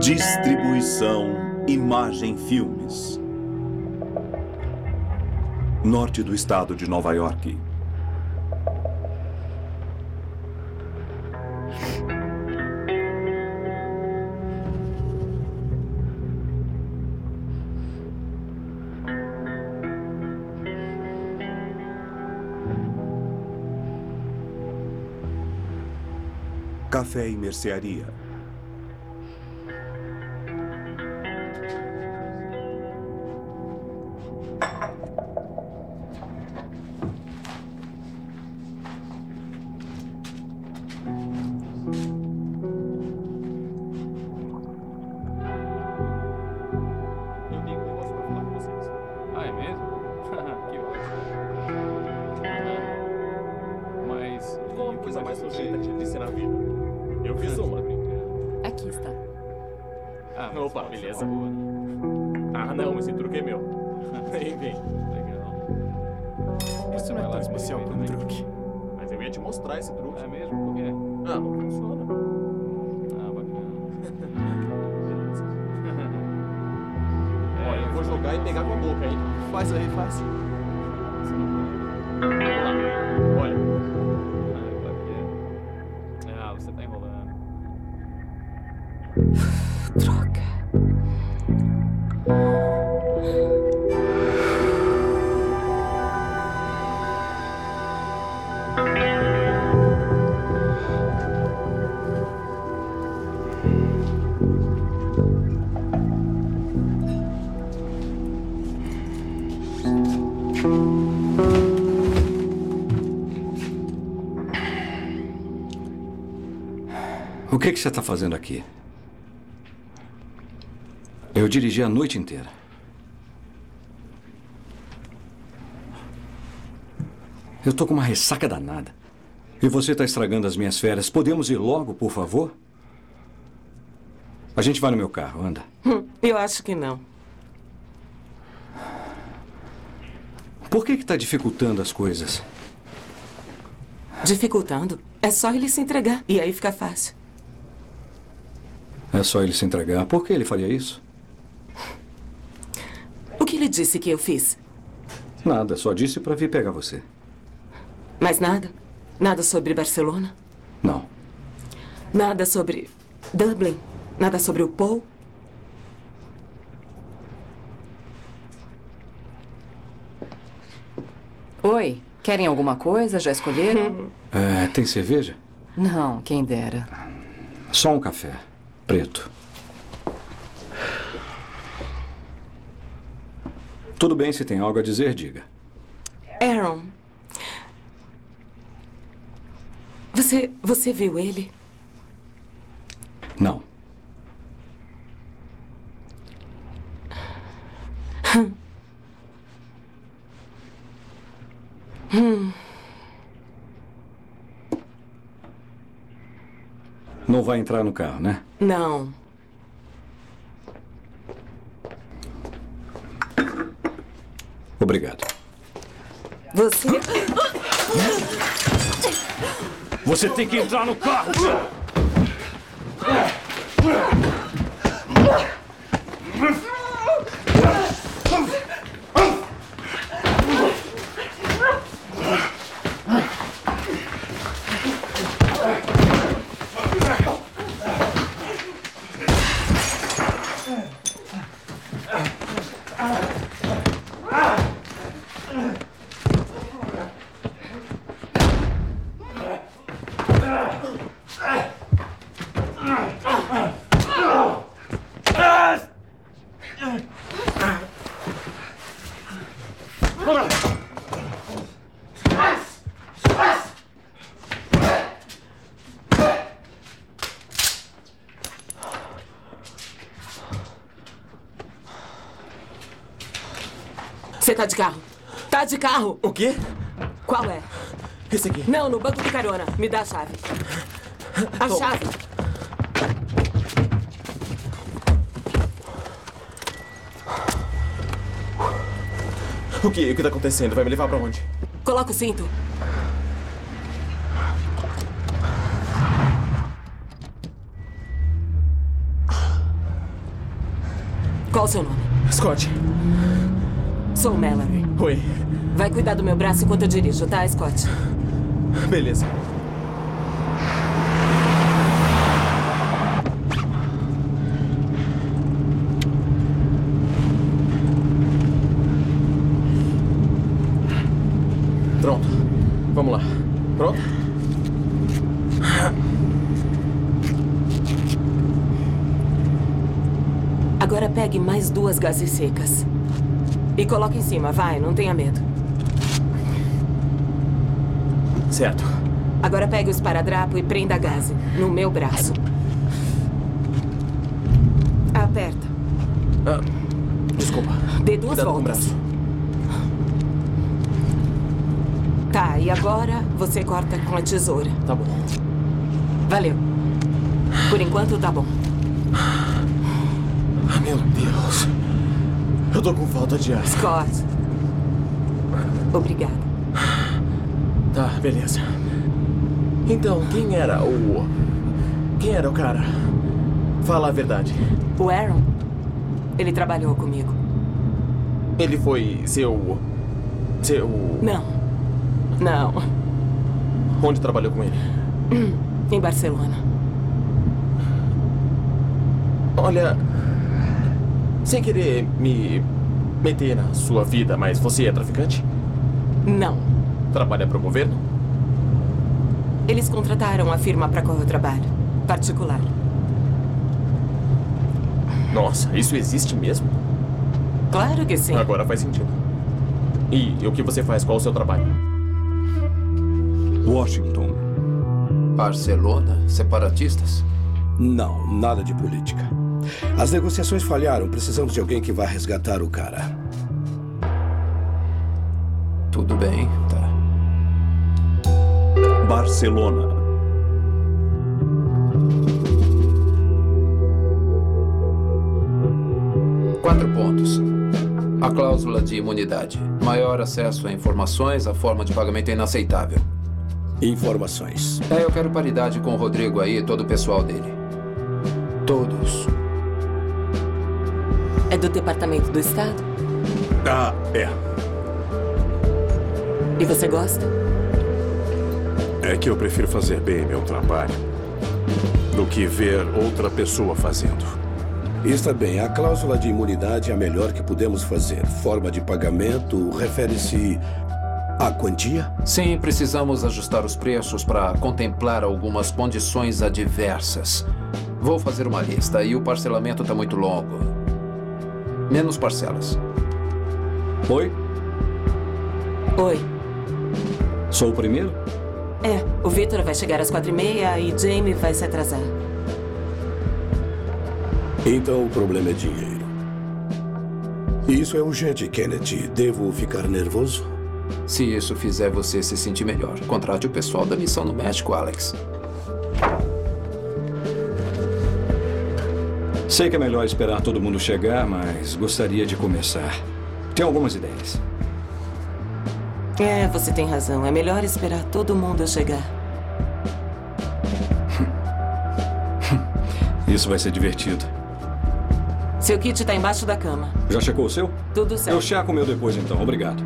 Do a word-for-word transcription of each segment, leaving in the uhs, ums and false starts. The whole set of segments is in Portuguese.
Distribuição Imagem Filmes. Norte do estado de Nova York. Café e mercearia. O que, que você está fazendo aqui? Eu dirigi a noite inteira. Eu tô com uma ressaca danada. E você está estragando as minhas férias. Podemos ir logo, por favor? A gente vai no meu carro, anda. Hum, eu acho que não. Por que que está dificultando as coisas? Dificultando? É só ele se entregar. E aí fica fácil. É só ele se entregar. Por que ele faria isso? O que ele disse que eu fiz? Nada, só disse para vir pegar você. Mais nada? Nada sobre Barcelona? Não. Nada sobre Dublin? Nada sobre o Paul? Oi, querem alguma coisa? Já escolheram? É, tem cerveja? Não, quem dera. Só um café. Preto. Tudo bem, se tem algo a dizer, diga. Aaron. Você, você viu ele? Não. Hum. Hum. Não vai entrar no carro, né? Não. Obrigado. Você... Você tem que entrar no carro! Você tá de carro? Tá de carro! O quê? Qual é? Esse aqui. Não, no banco de carona. Me dá a chave. A Toma. chave. O que? O que tá acontecendo? Vai me levar pra onde? Coloca o cinto. Qual o seu nome? Scott. Sou Mallory. Oi. Vai cuidar do meu braço enquanto eu dirijo, tá, Scott? Beleza. Pronto. Vamos lá. Pronto? Agora pegue mais duas gases secas. E coloque em cima, vai, não tenha medo. Certo. Agora pegue o esparadrapo e prenda a gase no meu braço. Aperta. Ah, desculpa. Dê duas Cuidado com o voltas. braço. Tá, e agora você corta com a tesoura. Tá bom. Valeu. Por enquanto, tá bom. Ah, meu Deus. Eu tô com falta de ar. Scott. Obrigada. Tá, beleza. Então, quem era o... Quem era o cara? Fala a verdade. O Aaron, ele trabalhou comigo. Ele foi seu... Seu... Não. Não. Onde trabalhou com ele? Em Barcelona. Olha... Sem querer me meter na sua vida, mas você é traficante? Não. Trabalha para o governo? Eles contrataram a firma para qual eu trabalho. Particular. Nossa, isso existe mesmo? Claro que sim. Agora faz sentido. E o que você faz? Qual o seu trabalho? Washington. Barcelona? Separatistas? Não, nada de política. As negociações falharam. Precisamos de alguém que vá resgatar o cara. Tudo bem, tá. Barcelona. Quatro pontos. A cláusula de imunidade. Maior acesso a informações, a forma de pagamento é inaceitável. Informações. É, eu quero paridade com o Rodrigo aí e todo o pessoal dele. Todos. É do Departamento do Estado? Ah, é. E você gosta? É que eu prefiro fazer bem meu trabalho do que ver outra pessoa fazendo. Está bem, a cláusula de imunidade é a melhor que podemos fazer. Forma de pagamento refere-se à quantia? Sim, precisamos ajustar os preços para contemplar algumas condições adversas. Vou fazer uma lista e o parcelamento está muito longo. Menos parcelas. Oi? Oi. Sou o primeiro? É, o Victor vai chegar às quatro e meia e Jamie vai se atrasar. Então o problema é dinheiro. Isso é urgente, Kennedy. Devo ficar nervoso? Se isso fizer você se sentir melhor, contrate o pessoal da missão no México, Alex. Sei que é melhor esperar todo mundo chegar, mas gostaria de começar. Tenho algumas ideias. É, você tem razão. É melhor esperar todo mundo chegar. Isso vai ser divertido. Seu kit tá embaixo da cama. Já checou o seu? Tudo certo. Eu checo o meu depois, então. Obrigado.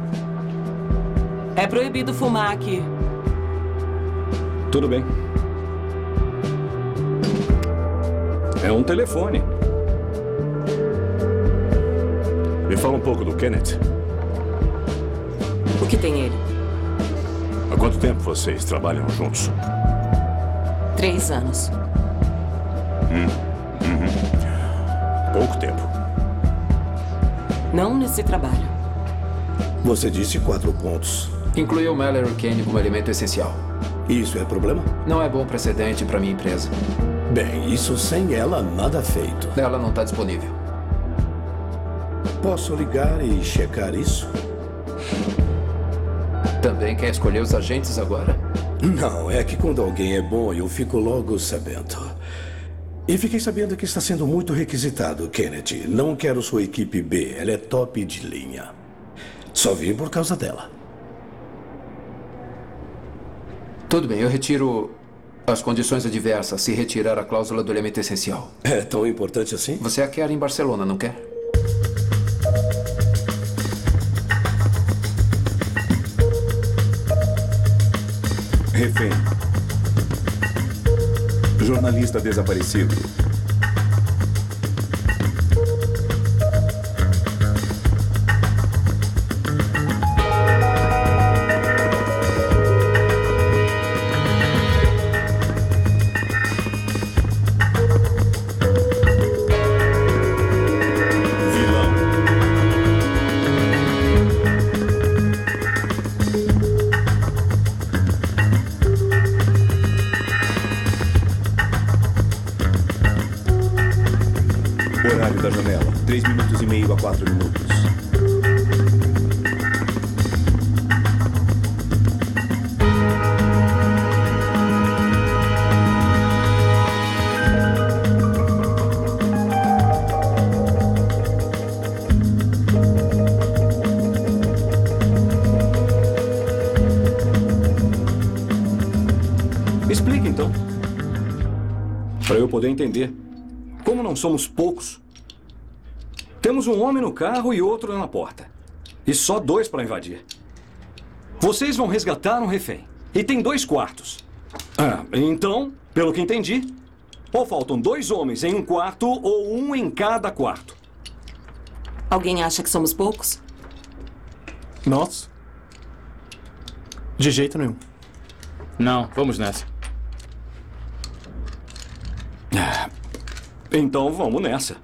É proibido fumar aqui. Tudo bem. É um telefone. Me fala um pouco do Kenneth. O que tem ele? Há quanto tempo vocês trabalham juntos? Três anos. Hum. Uhum. Pouco tempo. Não nesse trabalho. Você disse quatro pontos. Incluiu Mallory Kane como elemento essencial. Isso é problema? Não é bom precedente para minha empresa. Bem, isso sem ela, nada feito. Ela não está disponível. Posso ligar e checar isso? Também quer escolher os agentes agora? Não, é que quando alguém é bom, eu fico logo sabendo. E fiquei sabendo que está sendo muito requisitado, Kennedy. Não quero sua equipe B, ela é top de linha. Só vim por causa dela. Tudo bem, eu retiro As condições adversas, se retirar a cláusula do elemento essencial. É tão importante assim? Você a quer em Barcelona, não quer? Refém. Jornalista desaparecido. Horário da janela. Três minutos e meio a quatro minutos. Explique, então. Para eu poder entender. Como não somos poucos, temos um homem no carro e outro na porta. E só dois para invadir. Vocês vão resgatar um refém. E tem dois quartos. Ah, então, pelo que entendi, ou faltam dois homens em um quarto ou um em cada quarto. Alguém acha que somos poucos? Nós? De jeito nenhum. Não, vamos nessa. Ah, então vamos nessa.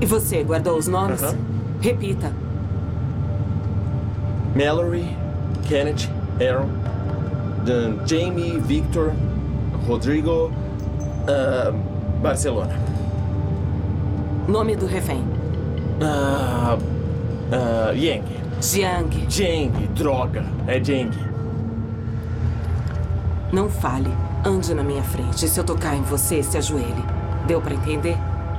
você guardou os nomes? Aham. Repita. Mallory, Kenneth, Aaron, Dan- Jamie, Victor, Rodrigo, ah, Barcelona. Nome do refém. Ah, ah, Yang. Jiang. Jiang, droga. É Jiang. Não fale. Ande na minha frente. Se eu tocar em você, se ajoelhe. Deu pra entender?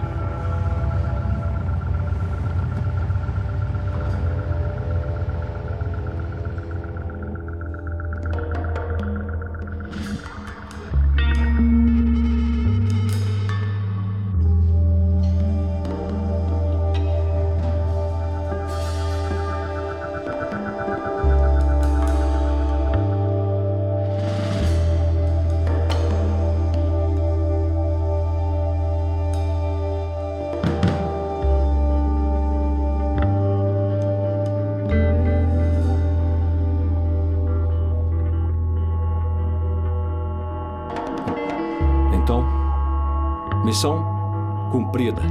Então, missão cumprida.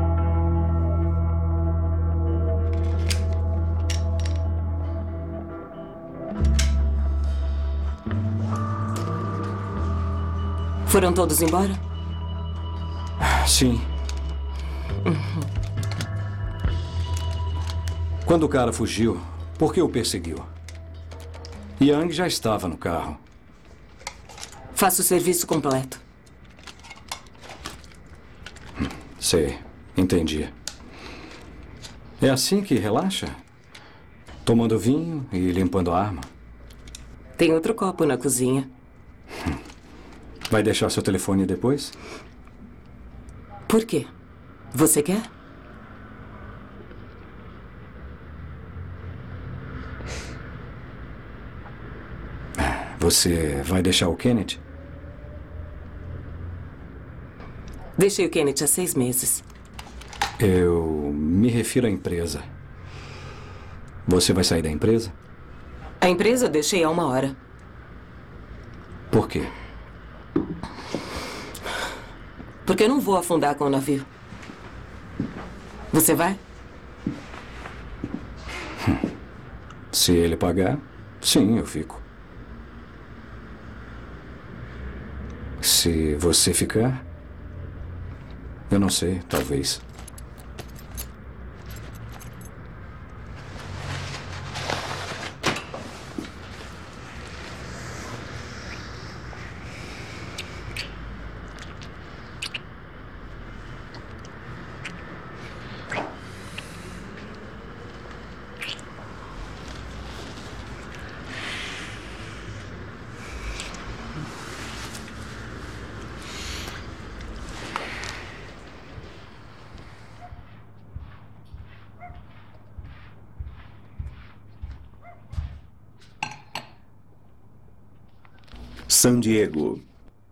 Foram todos embora? Sim. Quando o cara fugiu, por que o perseguiu? Yang já estava no carro. Faço o serviço completo. Sei, entendi. É assim que relaxa? Tomando vinho e limpando a arma? Tem outro copo na cozinha. Vai deixar seu telefone depois? Por quê? Você quer? Você vai deixar o Kenneth? Deixei o Kenneth há seis meses. Eu me refiro à empresa. Você vai sair da empresa? A empresa eu deixei há uma hora. Por quê? Porque eu não vou afundar com o navio. Você vai? Se ele pagar, sim, eu fico. Se você ficar, eu não sei, talvez. San Diego.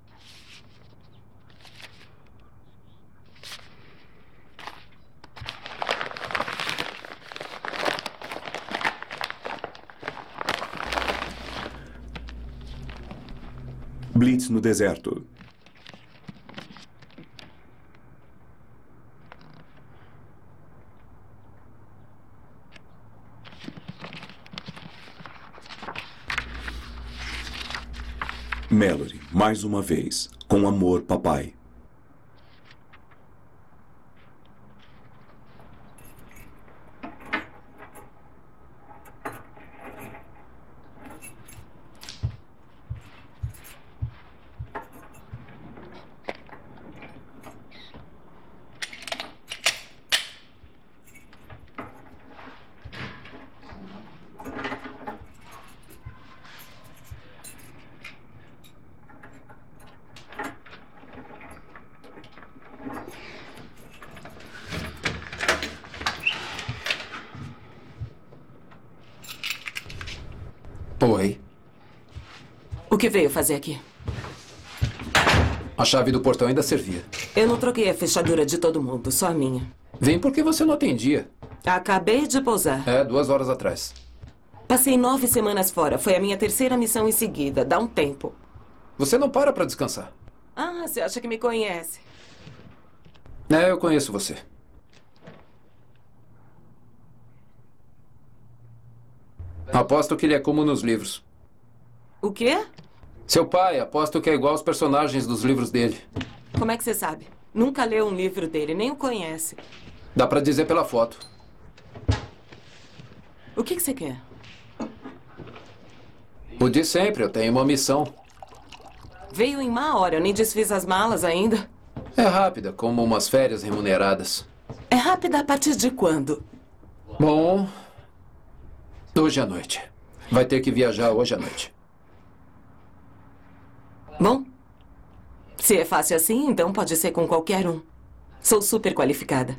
Blitz no deserto. Mallory, mais uma vez. Com amor, papai. Oi. O que veio fazer aqui? A chave do portão ainda servia. Eu não troquei a fechadura de todo mundo, só a minha. Vem porque você não atendia. Acabei de pousar. É, duas horas atrás. Passei nove semanas fora. Foi a minha terceira missão em seguida. Dá um tempo. Você não para pra descansar. Ah, você acha que me conhece? É, eu conheço você. Aposto que ele é como nos livros. O quê? Seu pai, aposto que é igual aos personagens dos livros dele. Como é que você sabe? Nunca leu um livro dele, nem o conhece. Dá pra dizer pela foto. O que que você quer? O de sempre, eu tenho uma missão. Veio em má hora, eu nem desfiz as malas ainda. É rápida, como umas férias remuneradas. É rápida a partir de quando? Bom, hoje à noite. Vai ter que viajar hoje à noite. Bom, se é fácil assim, então pode ser com qualquer um. Sou super qualificada.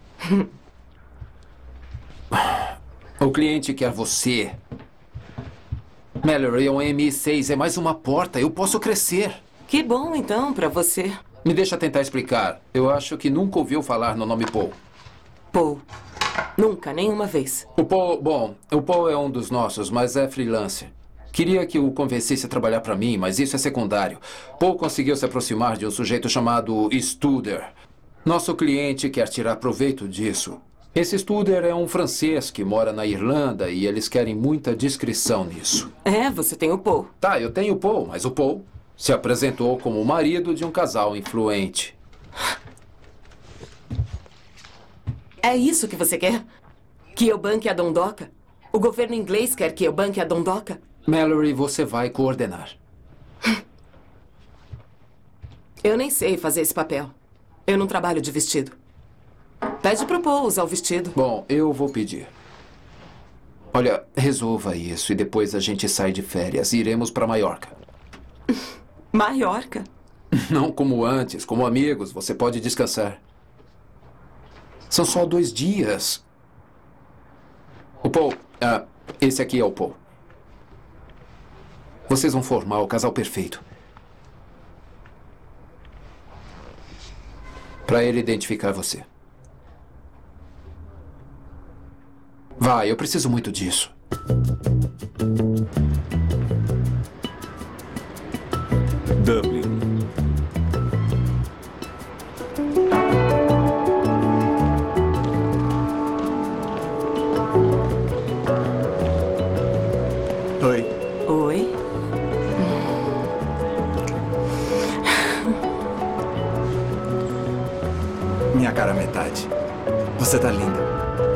O cliente quer você. Mallory é um M I seis, é mais uma porta. Eu posso crescer. Que bom, então, pra você. Me deixa tentar explicar. Eu acho que nunca ouviu falar no nome Paul. Paul. Nunca, nenhuma vez. O Paul, bom, o Paul é um dos nossos, mas é freelancer. Queria que o convencesse a trabalhar para mim, mas isso é secundário. Paul conseguiu se aproximar de um sujeito chamado Studer. Nosso cliente quer tirar proveito disso. Esse Studer é um francês que mora na Irlanda e eles querem muita discrição nisso. É, você tem o Paul. Tá, eu tenho o Paul, mas o Paul se apresentou como o marido de um casal influente. É isso que você quer? Que eu banque a Dondoca? O governo inglês quer que eu banque a Dondoca? Mallory, você vai coordenar. Eu nem sei fazer esse papel. Eu não trabalho de vestido. Pede pro Paul usar o vestido. Bom, eu vou pedir. Olha, resolva isso e depois a gente sai de férias. Iremos para Maiorca. Maiorca? Não como antes, como amigos. Você pode descansar. São só dois dias. O Paul... Ah, esse aqui é o Paul. Vocês vão formar o casal perfeito. Para ele identificar você. Vai, eu preciso muito disso. Dublin. Oi. Oi? Minha cara metade. Você tá linda.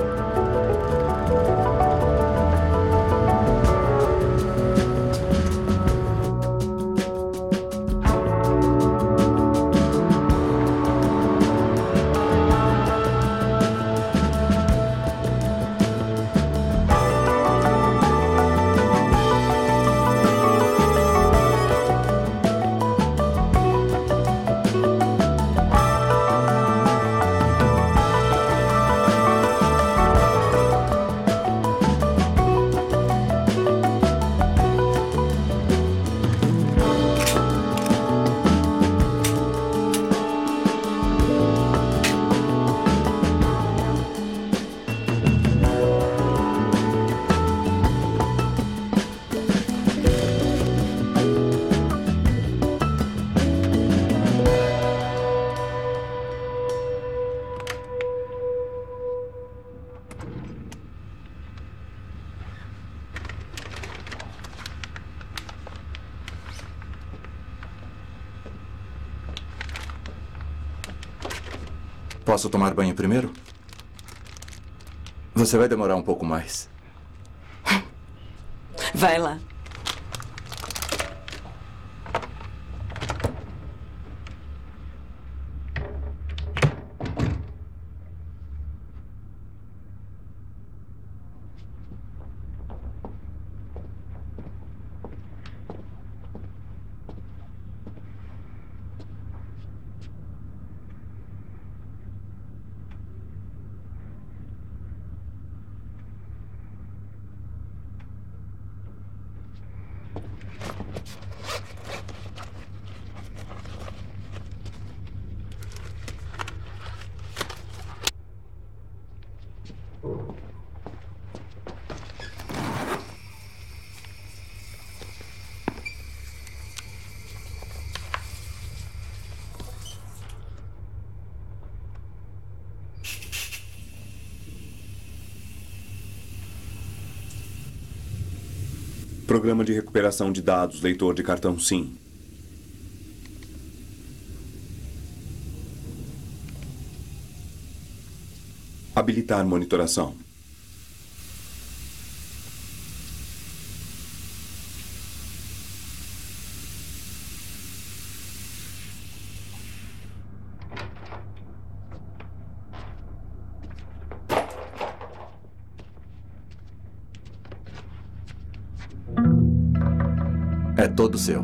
Posso tomar banho primeiro? Você vai demorar um pouco mais. Vai lá. Programa de recuperação de dados, leitor de cartão, sim. Habilitar monitoração. É todo seu.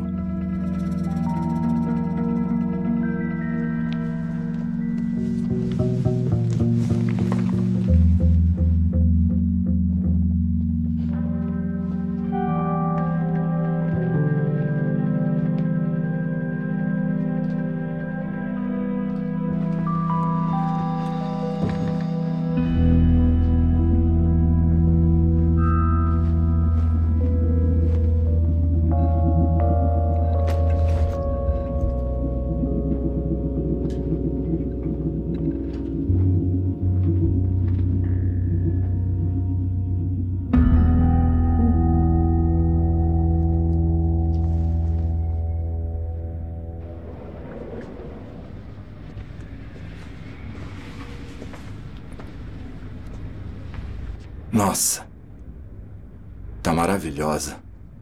Nossa. Tá maravilhosa.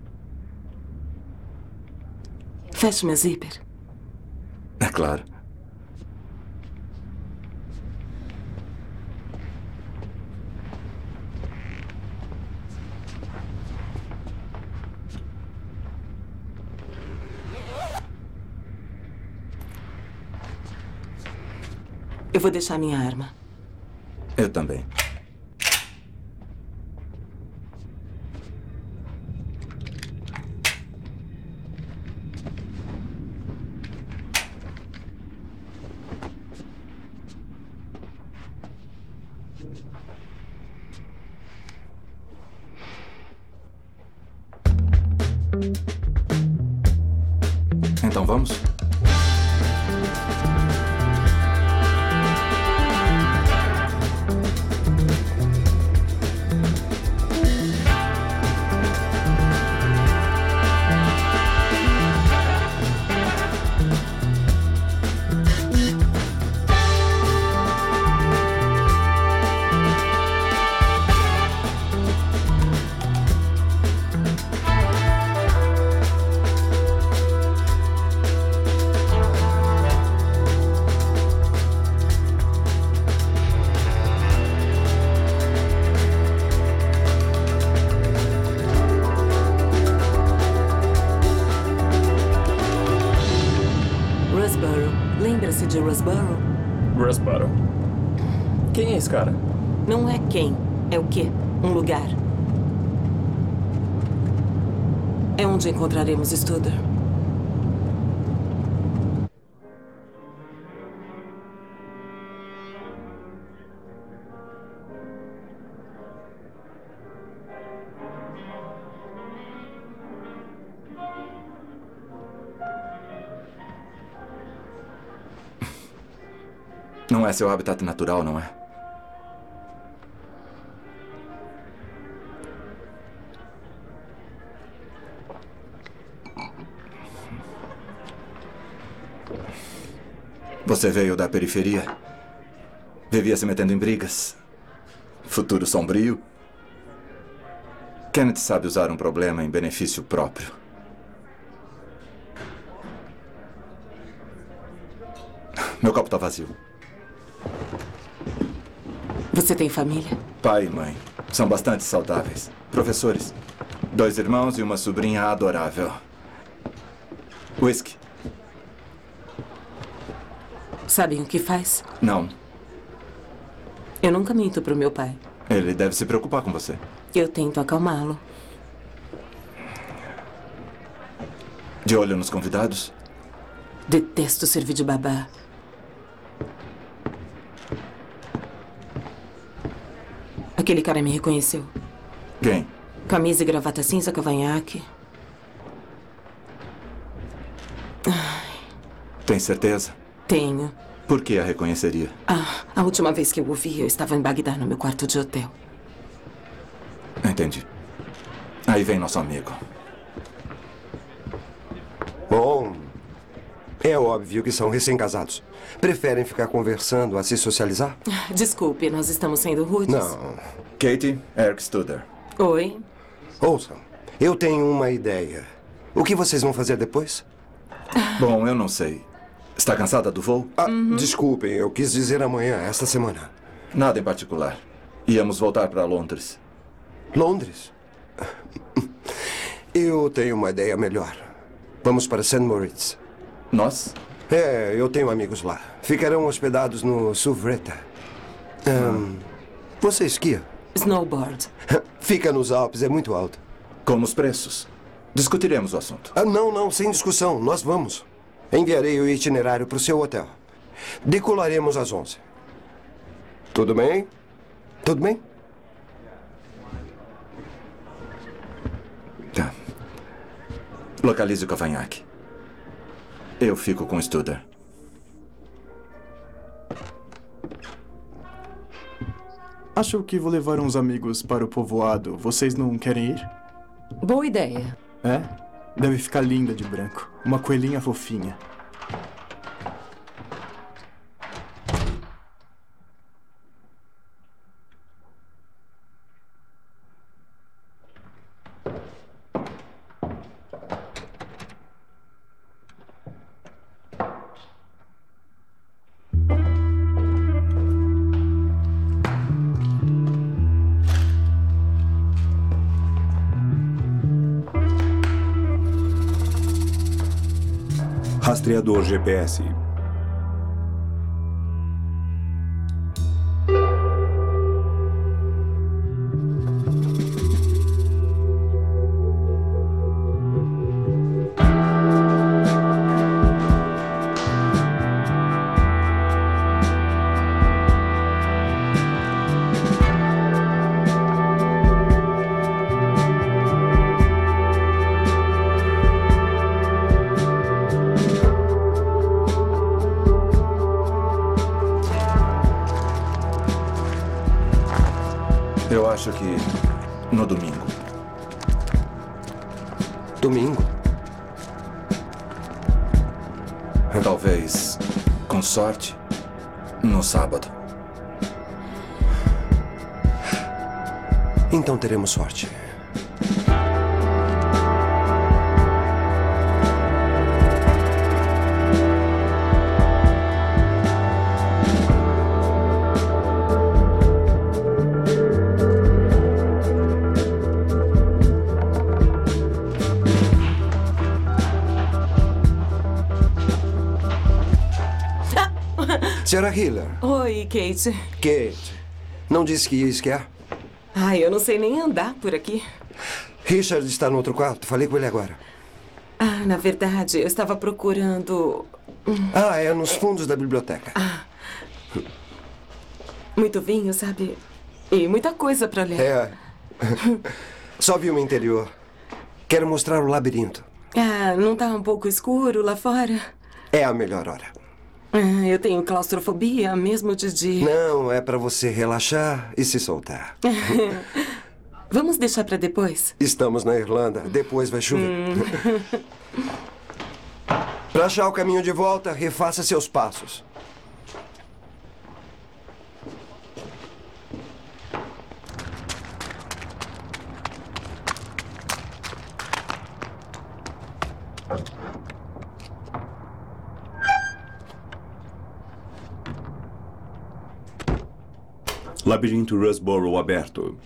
Feche meu zíper. É claro. Eu vou deixar minha arma. Eu também. Então vamos? Lembra-se de Rosborough? Rosborough. Quem é esse cara? Não é quem, é o quê? Um lugar. É onde encontraremos Studer. Não é seu habitat natural, não é? Você veio da periferia? Vivia se metendo em brigas? Futuro sombrio? Kenneth sabe usar um problema em benefício próprio. Meu copo tá vazio. Você tem família? Pai e mãe. São bastante saudáveis. Professores. Dois irmãos e uma sobrinha adorável. Whisky. Sabem o que faz? Não. Eu nunca minto pro meu pai. Ele deve se preocupar com você. Eu tento acalmá-lo. De olho nos convidados? Detesto servir de babá. Aquele cara me reconheceu. Quem? Camisa e gravata cinza, cavanhaque. Tem certeza? Tenho. Por que a reconheceria? Ah, a última vez que eu o vi, eu estava em Bagdá, no meu quarto de hotel. Entendi. Aí vem nosso amigo. Bom, é óbvio que são recém-casados. Preferem ficar conversando a se socializar? Desculpe, nós estamos sendo rudes. Não. Katie, Eric Studer. Oi. Ouçam, eu tenho uma ideia. O que vocês vão fazer depois? Bom, eu não sei. Está cansada do voo? Ah, desculpem, eu quis dizer amanhã, esta semana. Nada em particular. Íamos voltar para Londres. Londres? Eu tenho uma ideia melhor. Vamos para Saint Moritz. Nós? É, eu tenho amigos lá. Ficarão hospedados no Suvretta. Um, você esquia? Snowboard. Fica nos Alpes, é muito alto. Como os preços? Discutiremos o assunto. Ah, não, não, sem discussão. Nós vamos. Enviarei o itinerário para o seu hotel. Decolaremos às onze. Tudo bem? Tudo bem? Tá. Localize o cavanhaque. Eu fico com o Studer. Acho que vou levar uns amigos para o povoado. Vocês não querem ir? Boa ideia. É? Deve ficar linda de branco. Uma coelhinha fofinha. Rastreador G P S. Eu acho que no domingo. Domingo? Talvez, com sorte, no sábado. Então teremos sorte. Senhora Hiller. Oi, Kate. Kate, não disse que ia esquiar? Ai, eu não sei nem andar por aqui. Richard está no outro quarto. Falei com ele agora. Ah, na verdade, eu estava procurando... Ah, é nos fundos da biblioteca. Ah. Muito vinho, sabe? E muita coisa para ler. É. Só vi o interior. Quero mostrar o labirinto. Ah, não tá um pouco escuro lá fora? É a melhor hora. Ah, eu tenho claustrofobia, mesmo de dia. Não, é para você relaxar e se soltar. Vamos deixar para depois? Estamos na Irlanda. Depois vai chover. Hum. Para achar o caminho de volta, refaça seus passos. Labirinto Rusborough aberto.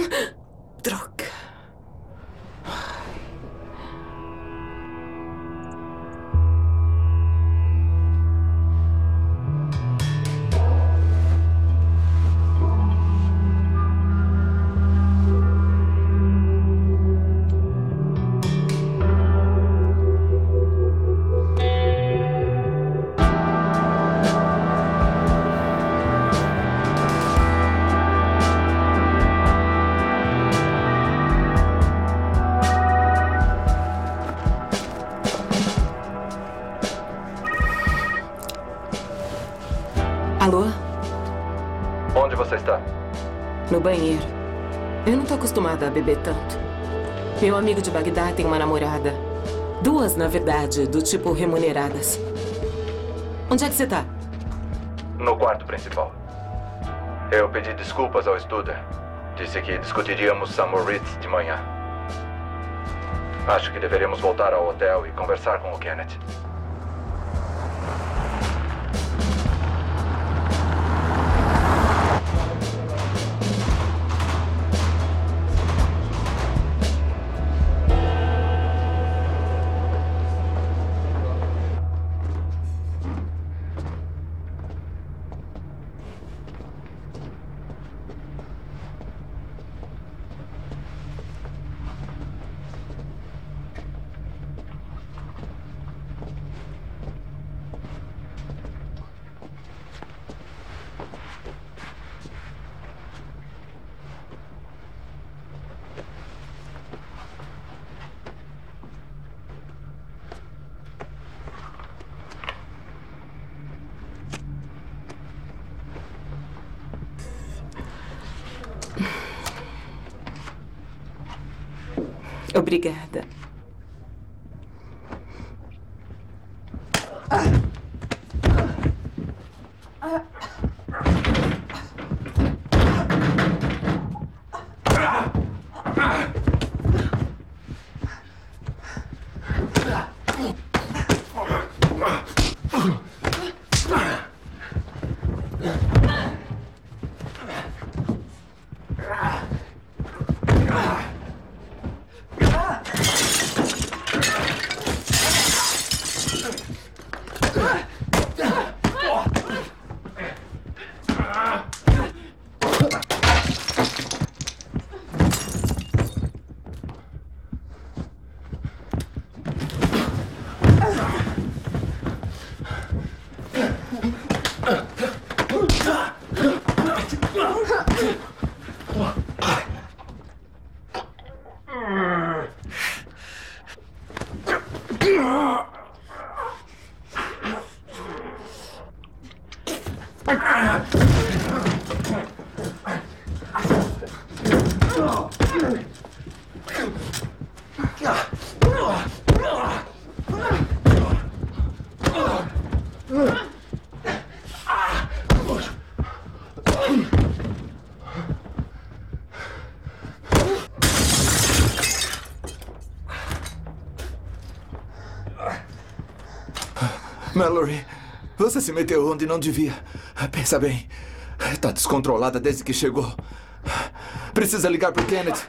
Droga. Alô? Onde você está? No banheiro. Eu não tô acostumada a beber tanto. Meu amigo de Bagdá tem uma namorada. Duas, na verdade, do tipo remuneradas. Onde é que você tá? No quarto principal. Eu pedi desculpas ao Studer. Disse que discutiríamos Samoritz de manhã. Acho que deveríamos voltar ao hotel e conversar com o Kenneth. Obrigada. Mallory, você se meteu onde não devia. Pensa bem. Tá descontrolada desde que chegou. Precisa ligar pro Kenneth.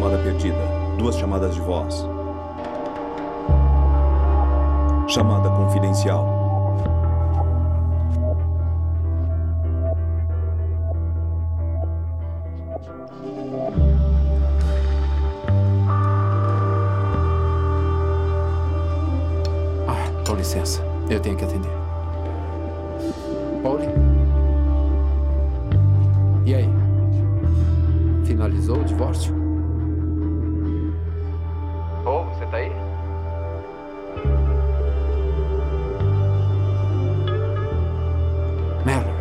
chamada perdida. Duas chamadas de voz. Chamada confidencial. Ah, com licença. Eu tenho que atender. Pauli? E aí? Finalizou o divórcio? Paul, você tá aí? Mallory.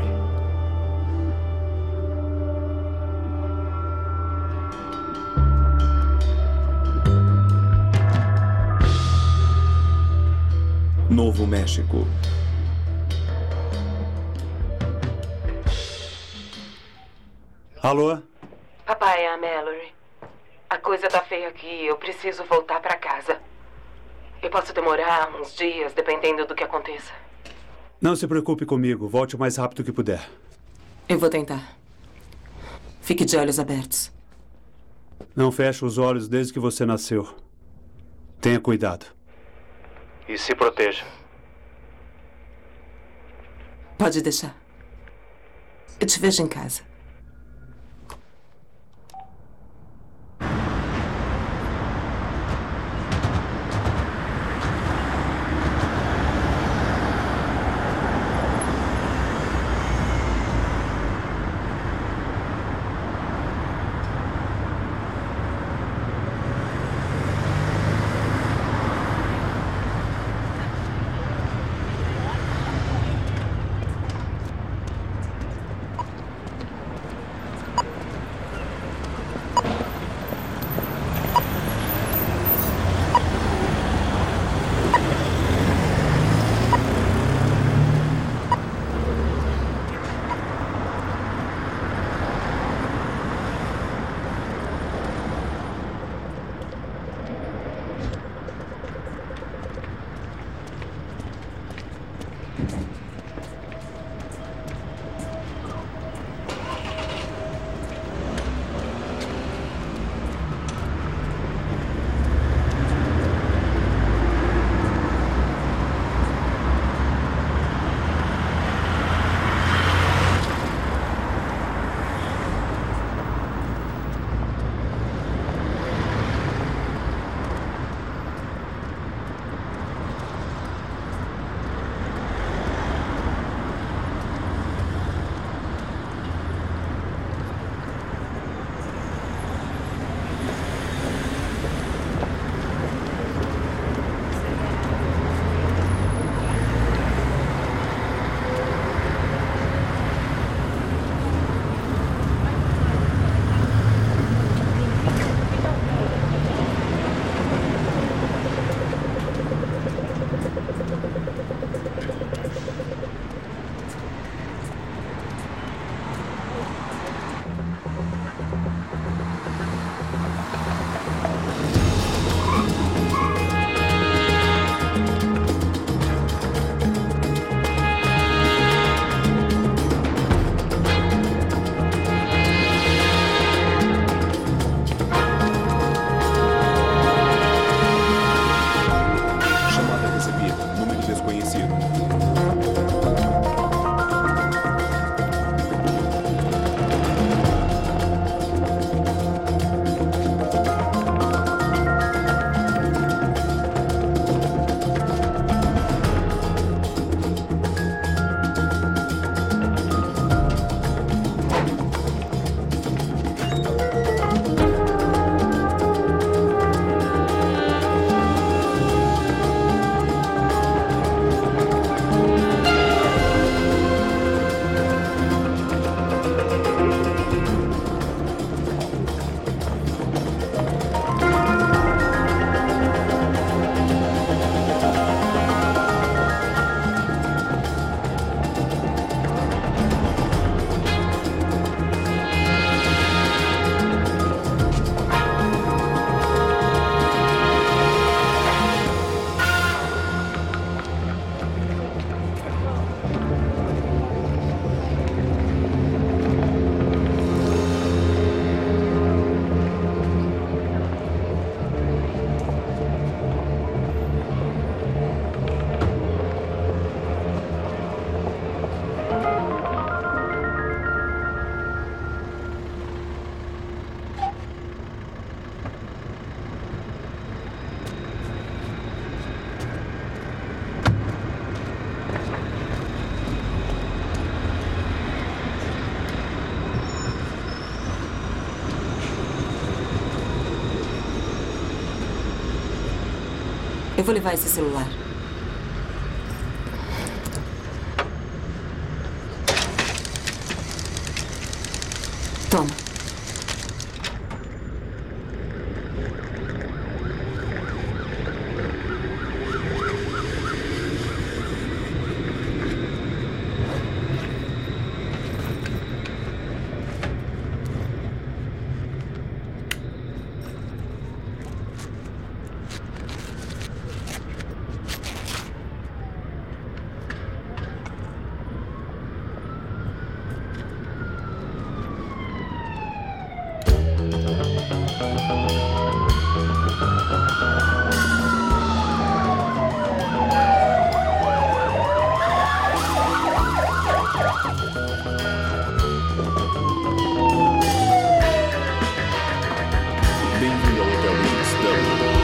Novo México. Alô? Papai, é a Mallory. A coisa tá feia aqui. Eu preciso voltar pra casa. Eu posso demorar uns dias, dependendo do que aconteça. Não se preocupe comigo. Volte o mais rápido que puder. Eu vou tentar. Fique de olhos abertos. Não feche os olhos desde que você nasceu. Tenha cuidado. E se proteja. Pode deixar. Eu te vejo em casa. Eu vou levar esse celular. Toma. Bem-vindo ao Hotel Ritz, Dublin.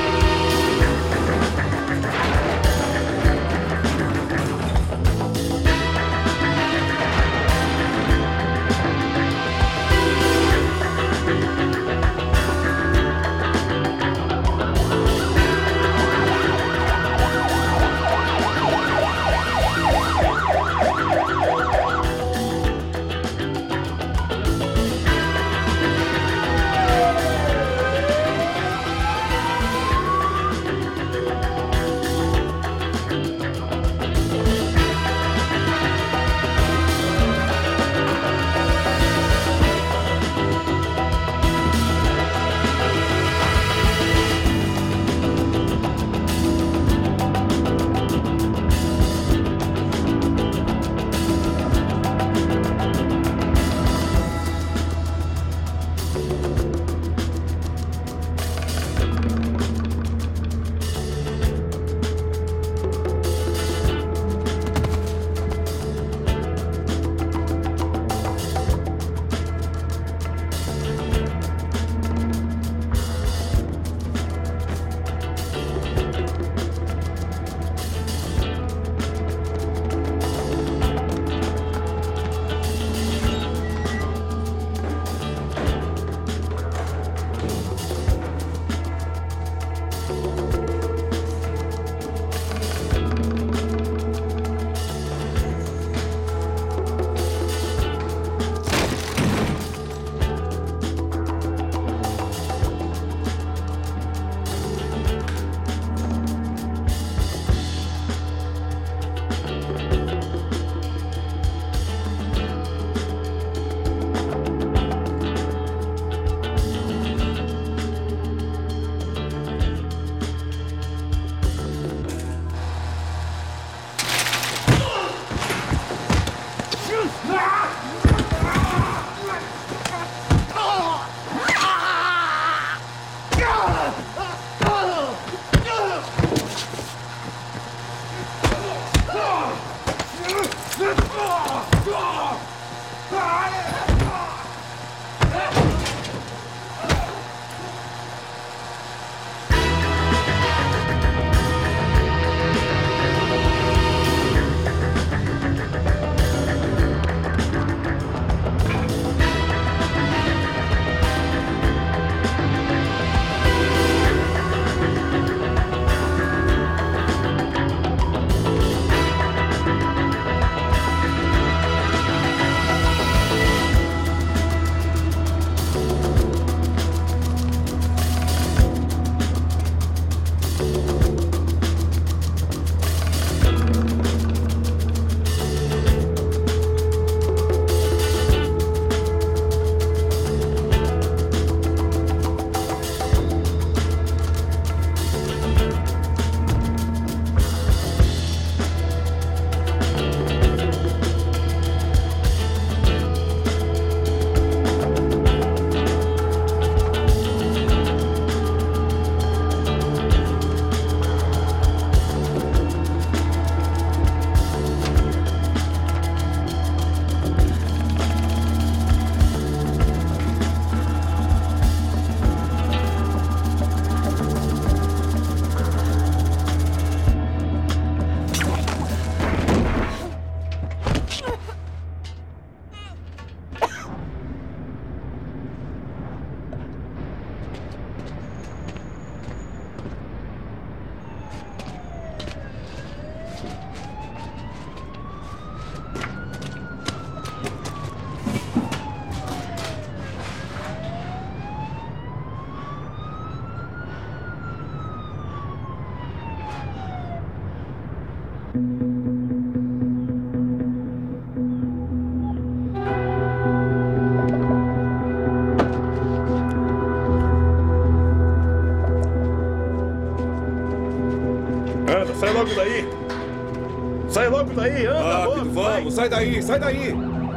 Anda, sai logo daí! Sai logo daí, anda! Rápido, logo, vamos! vai. Sai daí, sai daí!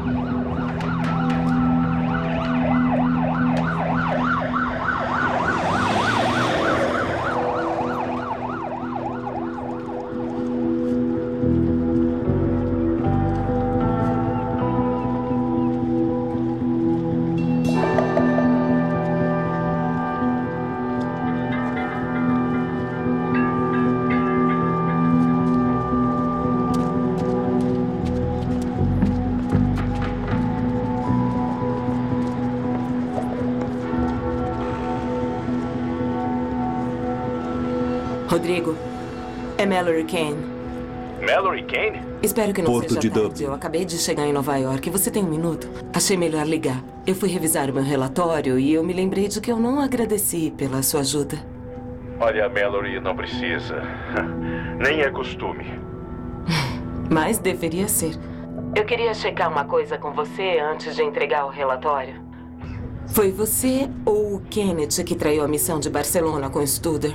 Rodrigo, é Mallory Kane. Mallory Kane? Espero que não Porto seja de tarde. Dublin. Eu acabei de chegar em Nova York. Você tem um minuto? Achei melhor ligar. Eu fui revisar o meu relatório e eu me lembrei de que eu não agradeci pela sua ajuda. Olha, Mallory, não precisa. Nem é costume. Mas deveria ser. Eu queria checar uma coisa com você antes de entregar o relatório. Foi você ou o Kennedy que traiu a missão de Barcelona com o Studer?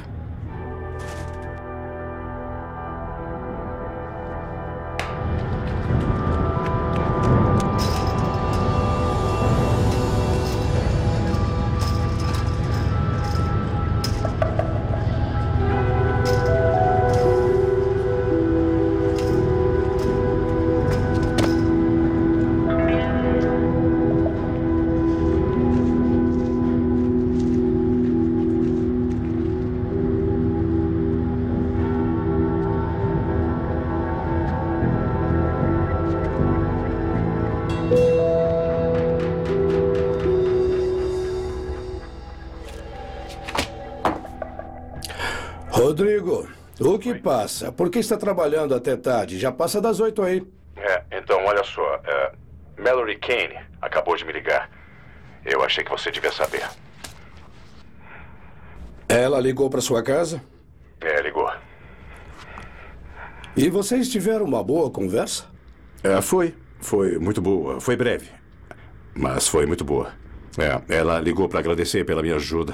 Rodrigo, o que passa? Por que está trabalhando até tarde? Já passa das oito aí. É, então, olha só. É, Mallory Kane acabou de me ligar. Eu achei que você devia saber. Ela ligou para sua casa? É, ligou. E vocês tiveram uma boa conversa? É, foi. Foi muito boa. Foi breve. Mas foi muito boa. É, ela ligou para agradecer pela minha ajuda.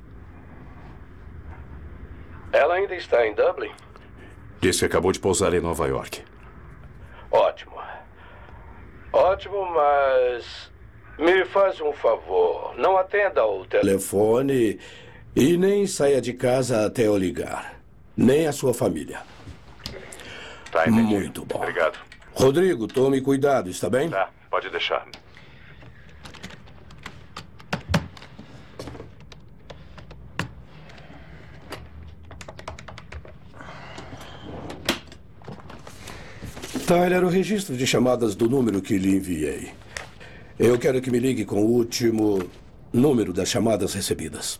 Ela ainda está em Dublin? Disse que acabou de pousar em Nova York. Ótimo. Ótimo, mas me faz um favor. Não atenda ao telefone e nem saia de casa até eu ligar. Nem a sua família. Tá, entendi. Muito bom. Obrigado. Rodrigo, tome cuidado, está bem? Tá, pode deixar. Tyler, o registro de chamadas do número que lhe enviei. Eu quero que me ligue com o último número das chamadas recebidas.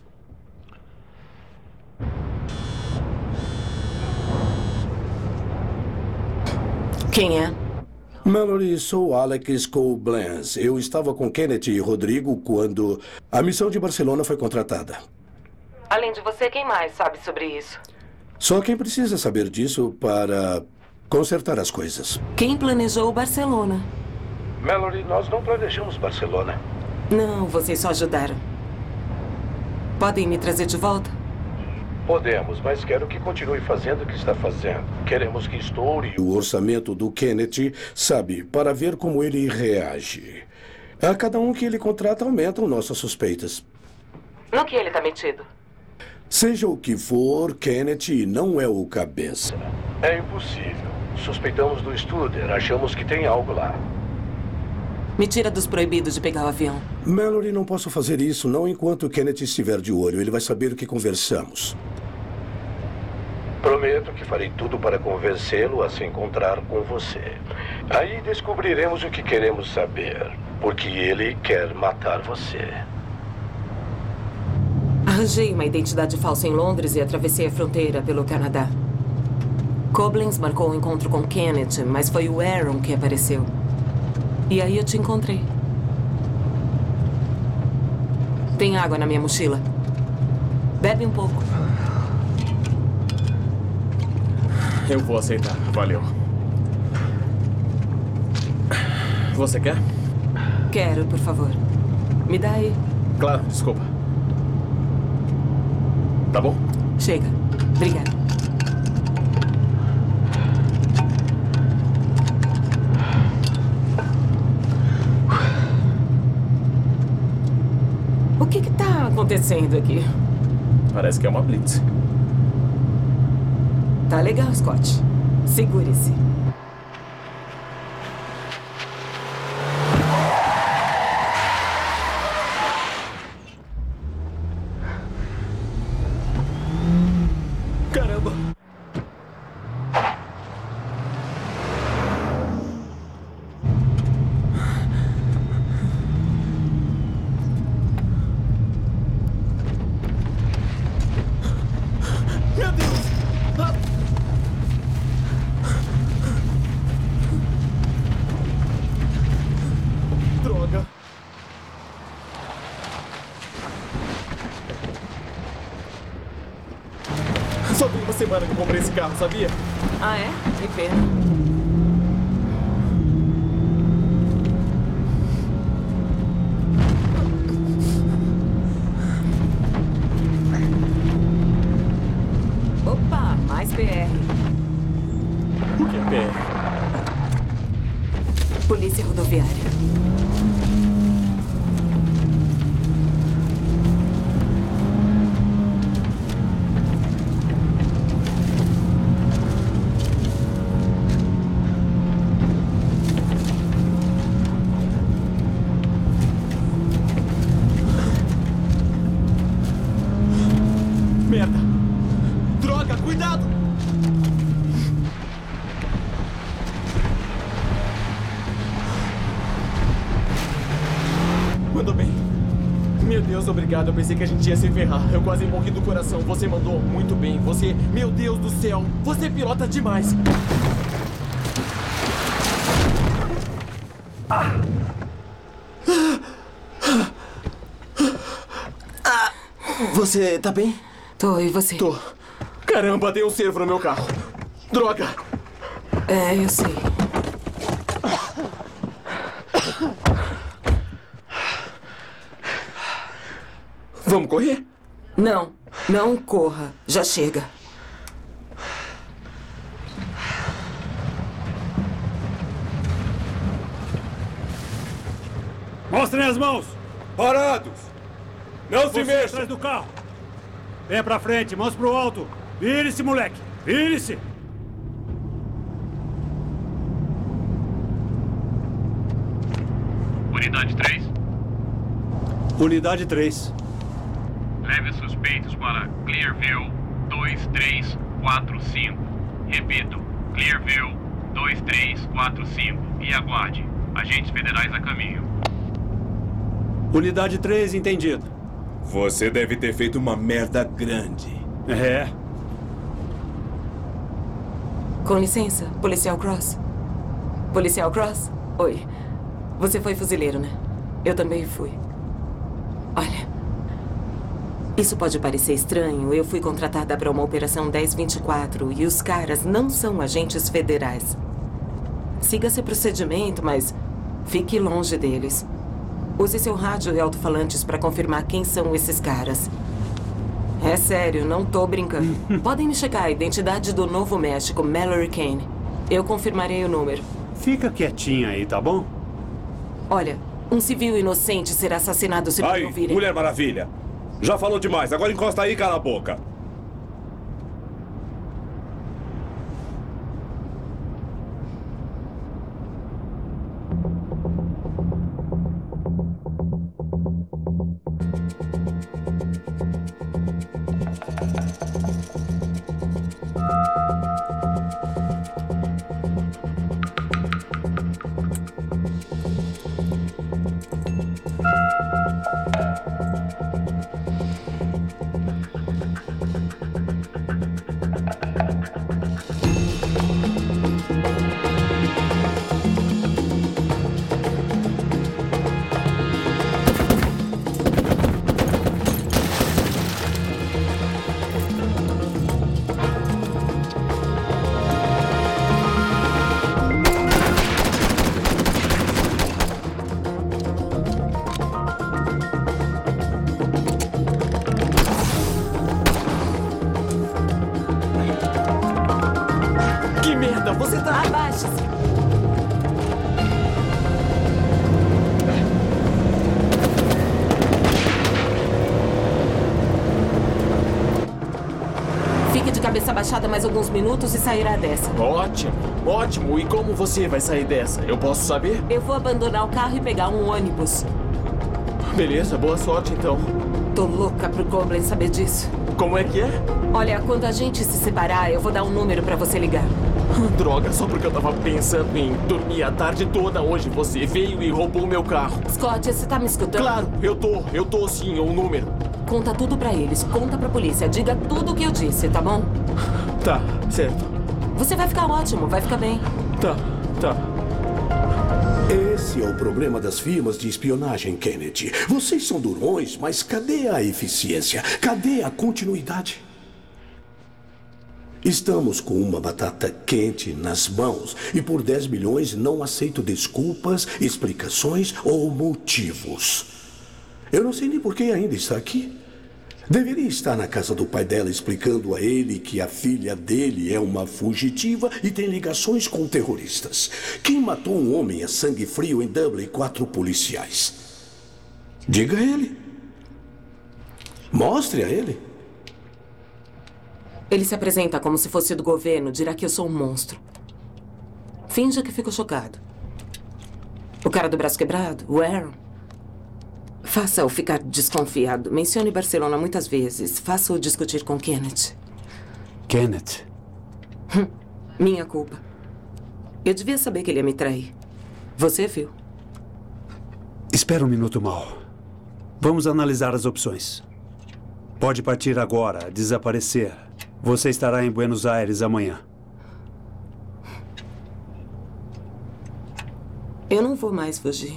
Quem é? Mallory, sou Alex Koblenz. Eu estava com Kennedy e Rodrigo quando a missão de Barcelona foi contratada. Além de você, quem mais sabe sobre isso? Só quem precisa saber disso para consertar as coisas. Quem planejou Barcelona? Mallory, nós não planejamos Barcelona. Não, vocês só ajudaram. Podem me trazer de volta? Podemos, mas quero que continue fazendo o que está fazendo. Queremos que estoure o orçamento do Kennedy, sabe, para ver como ele reage. A cada um que ele contrata aumentam nossas suspeitas. No que ele está metido? Seja o que for, Kennedy não é o cabeça. É impossível. Suspeitamos do Studer. Achamos que tem algo lá. Me tira dos proibidos de pegar o avião. Mallory, não posso fazer isso, não enquanto Kennedy estiver de olho. Ele vai saber o que conversamos. Prometo que farei tudo para convencê-lo a se encontrar com você. Aí descobriremos o que queremos saber. Porque ele quer matar você. Arranjei uma identidade falsa em Londres e atravessei a fronteira pelo Canadá. Koblenz marcou um encontro com Kennedy, mas foi o Aaron que apareceu. E aí eu te encontrei. Tem água na minha mochila. Bebe um pouco. Eu vou aceitar. Valeu. Você quer? Quero, por favor. Me dá aí. Claro, desculpa. Tá bom? Chega. Obrigada. O que que tá acontecendo aqui? Parece que é uma blitz. Tá legal, Scott. Segure-se. Caramba! Meu Deus! Ah! Droga! Só tem uma semana que eu comprei esse carro, sabia? Ah, é? Que pena. Opa, mais P R. O que é P R? Polícia Rodoviária. Merda! Droga, cuidado! Mandou bem. Meu Deus, obrigado. Eu pensei que a gente ia se ferrar. Eu quase morri do coração. Você mandou muito bem. Você... Meu Deus do céu. Você pilota demais. Ah. Ah. Você tá bem? Tô, e você? Tô. Caramba, dei um cervo no meu carro. Droga! É, eu sei. Vamos correr? Não, não corra. Já chega. Mostrem as mãos! Parados! Não Você se mexa! atrás do carro! Venha pra frente, mãos pro alto! Vire-se, moleque! Vire-se! Unidade três. Unidade três. Leve os suspeitos para Clearview dois três quatro cinco. Repito, Clearview dois três quatro cinco. E aguarde. Agentes federais a caminho. Unidade três, entendido. Você deve ter feito uma merda grande. É. Com licença, Policial Cross. Policial Cross? Oi. Você foi fuzileiro, né? Eu também fui. Olha, isso pode parecer estranho. Eu fui contratada para uma Operação dez vinte e quatro e os caras não são agentes federais. Siga seu procedimento, mas fique longe deles. Use seu rádio e alto-falantes para confirmar quem são esses caras. É sério, não tô brincando. Podem me checar a identidade do Novo México, Mallory Kane. Eu confirmarei o número. Fica quietinha aí, tá bom? Olha, um civil inocente será assassinado se Aí, não ouvirem. Mulher Maravilha. Já falou demais, agora encosta aí e cala a boca. Você tá... Abaixe-se. Fique de cabeça baixada mais alguns minutos e sairá dessa. Ótimo, ótimo. E como você vai sair dessa? Eu posso saber? Eu vou abandonar o carro e pegar um ônibus. Beleza, boa sorte então. Tô louca pro Goblin saber disso. Como é que é? Olha, quando a gente se separar, eu vou dar um número pra você ligar. Droga, só porque eu tava pensando em dormir a tarde toda hoje, você veio e roubou meu carro. Scott, você tá me escutando? Claro, eu tô, eu tô sim, o número. Conta tudo pra eles, conta pra polícia, diga tudo o que eu disse, tá bom? Tá, certo. Você vai ficar ótimo, vai ficar bem. Tá, tá. Esse é o problema das firmas de espionagem, Kennedy. Vocês são durões, mas cadê a eficiência? Cadê a continuidade? Estamos com uma batata quente nas mãos e por dez milhões não aceito desculpas, explicações ou motivos. Eu não sei nem por que ainda está aqui. Deveria estar na casa do pai dela explicando a ele que a filha dele é uma fugitiva e tem ligações com terroristas. Quem matou um homem a sangue frio em Dublin? Quatro policiais. Diga a ele. Mostre a ele. Ele se apresenta como se fosse do governo, dirá que eu sou um monstro. Finja que fico chocado. O cara do braço quebrado, o Aaron. Faça-o ficar desconfiado. Mencione Barcelona muitas vezes. Faça-o discutir com Kenneth. Kenneth? Hum, minha culpa. Eu devia saber que ele ia me trair. Você viu? Espera um minuto, Mal. Vamos analisar as opções. Pode partir agora, desaparecer. Você estará em Buenos Aires amanhã. Eu não vou mais fugir.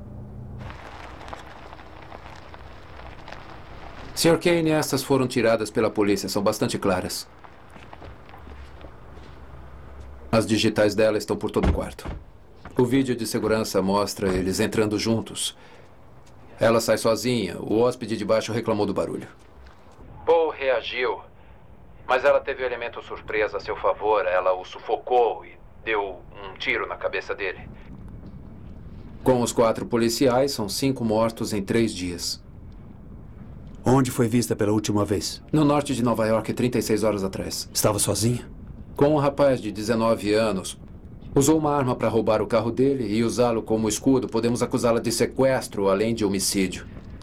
senhor Kane, estas foram tiradas pela polícia. São bastante claras. As digitais dela estão por todo o quarto. O vídeo de segurança mostra eles entrando juntos. Ela sai sozinha. O hóspede de baixo reclamou do barulho. Paul reagiu, mas ela teve o elemento surpresa a seu favor. Ela o sufocou e deu um tiro na cabeça dele. Com os quatro policiais, são cinco mortos em três dias. Onde foi vista pela última vez? No norte de Nova York, trinta e seis horas atrás. Estava sozinha? Com um rapaz de dezenove anos. Usou uma arma para roubar o carro dele e usá-lo como escudo. Podemos acusá-la de sequestro, além de homicídio.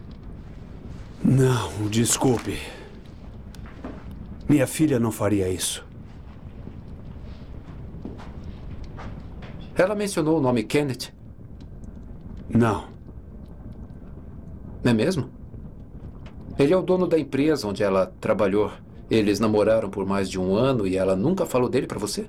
Não, desculpe. Minha filha não faria isso. Ela mencionou o nome Kenneth? Não. Não é mesmo? Ele é o dono da empresa onde ela trabalhou. Eles namoraram por mais de um ano e ela nunca falou dele pra você?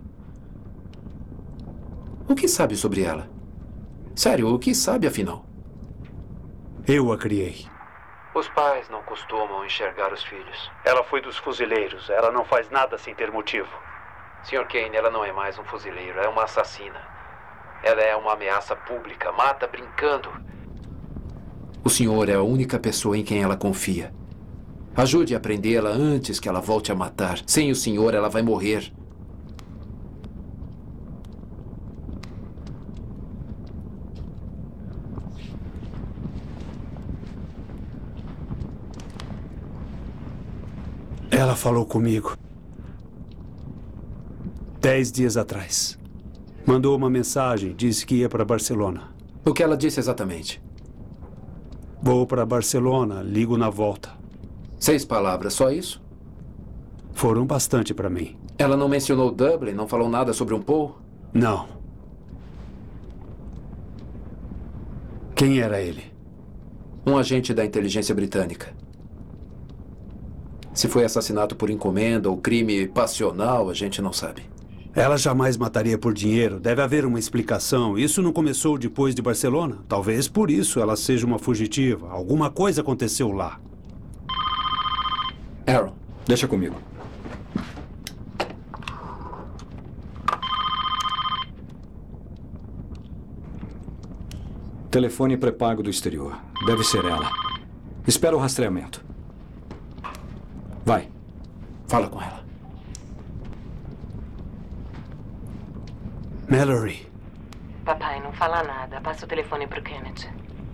O que sabe sobre ela? Sério, o que sabe afinal? Eu a criei. Os pais não costumam enxergar os filhos. Ela foi dos fuzileiros. Ela não faz nada sem ter motivo. senhor Kane, ela não é mais um fuzileiro. É uma assassina. Ela é uma ameaça pública. Mata brincando. O senhor é a única pessoa em quem ela confia. Ajude a prendê-la antes que ela volte a matar. Sem o senhor, ela vai morrer. Ela falou comigo. Dez dias atrás. Mandou uma mensagem, disse que ia para Barcelona. O que ela disse exatamente? Vou para Barcelona, ligo na volta. Seis palavras, só isso? Foram bastante para mim. Ela não mencionou Dublin, não falou nada sobre um Paul? Não. Quem era ele? Um agente da inteligência britânica. Se foi assassinato por encomenda ou crime passional, a gente não sabe. Ela jamais mataria por dinheiro. Deve haver uma explicação. Isso não começou depois de Barcelona? Talvez por isso ela seja uma fugitiva. Alguma coisa aconteceu lá. Aaron, deixa comigo. Telefone pré-pago do exterior. Deve ser ela. Espera o rastreamento. Vai. Fala com ela. Mallory. Papai, não fala nada. Passa o telefone pro Kennedy.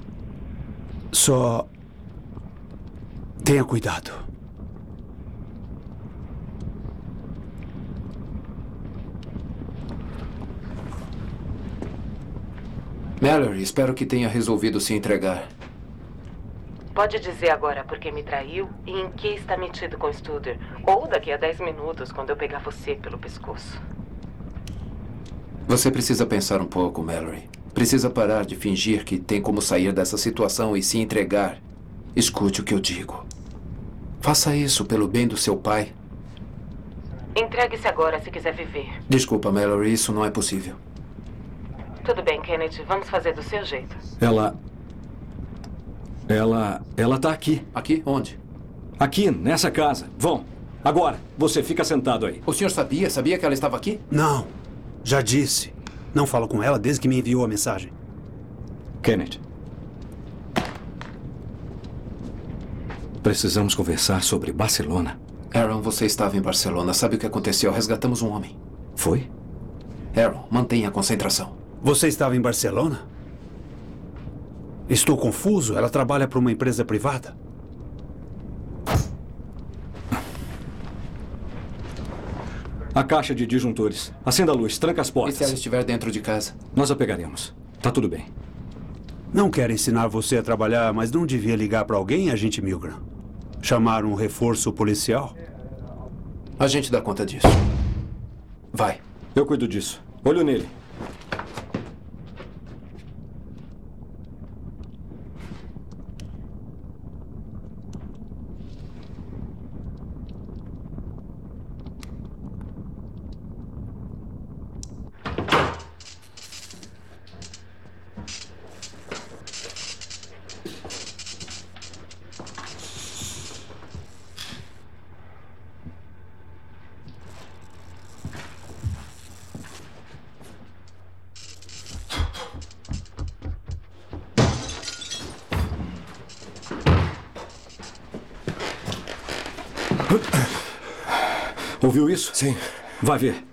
Só... tenha cuidado. Mallory, espero que tenha resolvido se entregar. Pode dizer agora por que me traiu e em que está metido com Studer. Ou daqui a dez minutos, quando eu pegar você pelo pescoço. Você precisa pensar um pouco, Mallory. Precisa parar de fingir que tem como sair dessa situação e se entregar. Escute o que eu digo. Faça isso pelo bem do seu pai. Entregue-se agora se quiser viver. Desculpa, Mallory, isso não é possível. Tudo bem, Kennedy. Vamos fazer do seu jeito. Ela... Ela... Ela tá aqui. Aqui? Onde? Aqui, nessa casa. Vão. Agora, você fica sentado aí. O senhor sabia? Sabia que ela estava aqui? Não. Já disse. Não falo com ela desde que me enviou a mensagem. Kennedy. Precisamos conversar sobre Barcelona. Aaron, você estava em Barcelona. Sabe o que aconteceu? Resgatamos um homem. Foi? Aaron, mantenha a concentração. Você estava em Barcelona? Estou confuso. Ela trabalha para uma empresa privada? A caixa de disjuntores. Acenda a luz, tranca as portas. E se ela estiver dentro de casa? Nós a pegaremos. Tá tudo bem. Não quero ensinar você a trabalhar, mas não devia ligar para alguém, agente Milgram? Chamar um reforço policial? A gente dá conta disso. Vai. Eu cuido disso. Olho nele. Ouviu isso? Sim. Vai ver.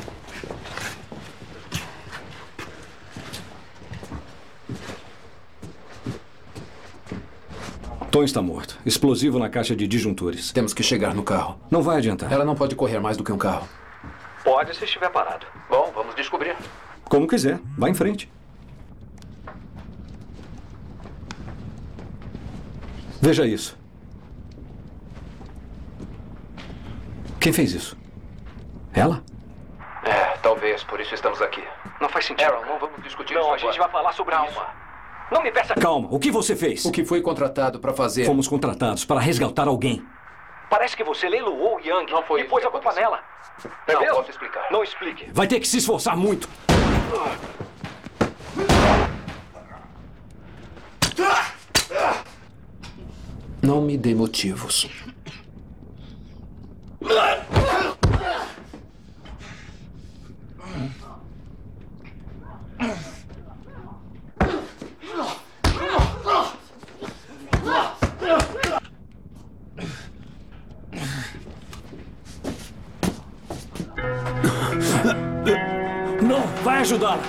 Tom está morto. Explosivo na caixa de disjuntores. Temos que chegar no carro. Não vai adiantar. Ela não pode correr mais do que um carro. Pode se estiver parado. Bom, vamos descobrir. Como quiser. Vá em frente. Veja isso. Quem fez isso? Ela? É, talvez. Por isso estamos aqui. Não faz sentido. Aaron, não vamos discutir não, isso a agora. gente vai falar sobre Calma. isso. Não me peça... Calma. O que você fez? O que foi contratado para fazer? Fomos contratados para resgatar alguém. Parece que você leiloou o Young não foi e pôs a culpa nela. É não, mesmo? posso explicar. Não explique. Vai ter que se esforçar muito. Não me dê motivos. Não, vai ajudá-la.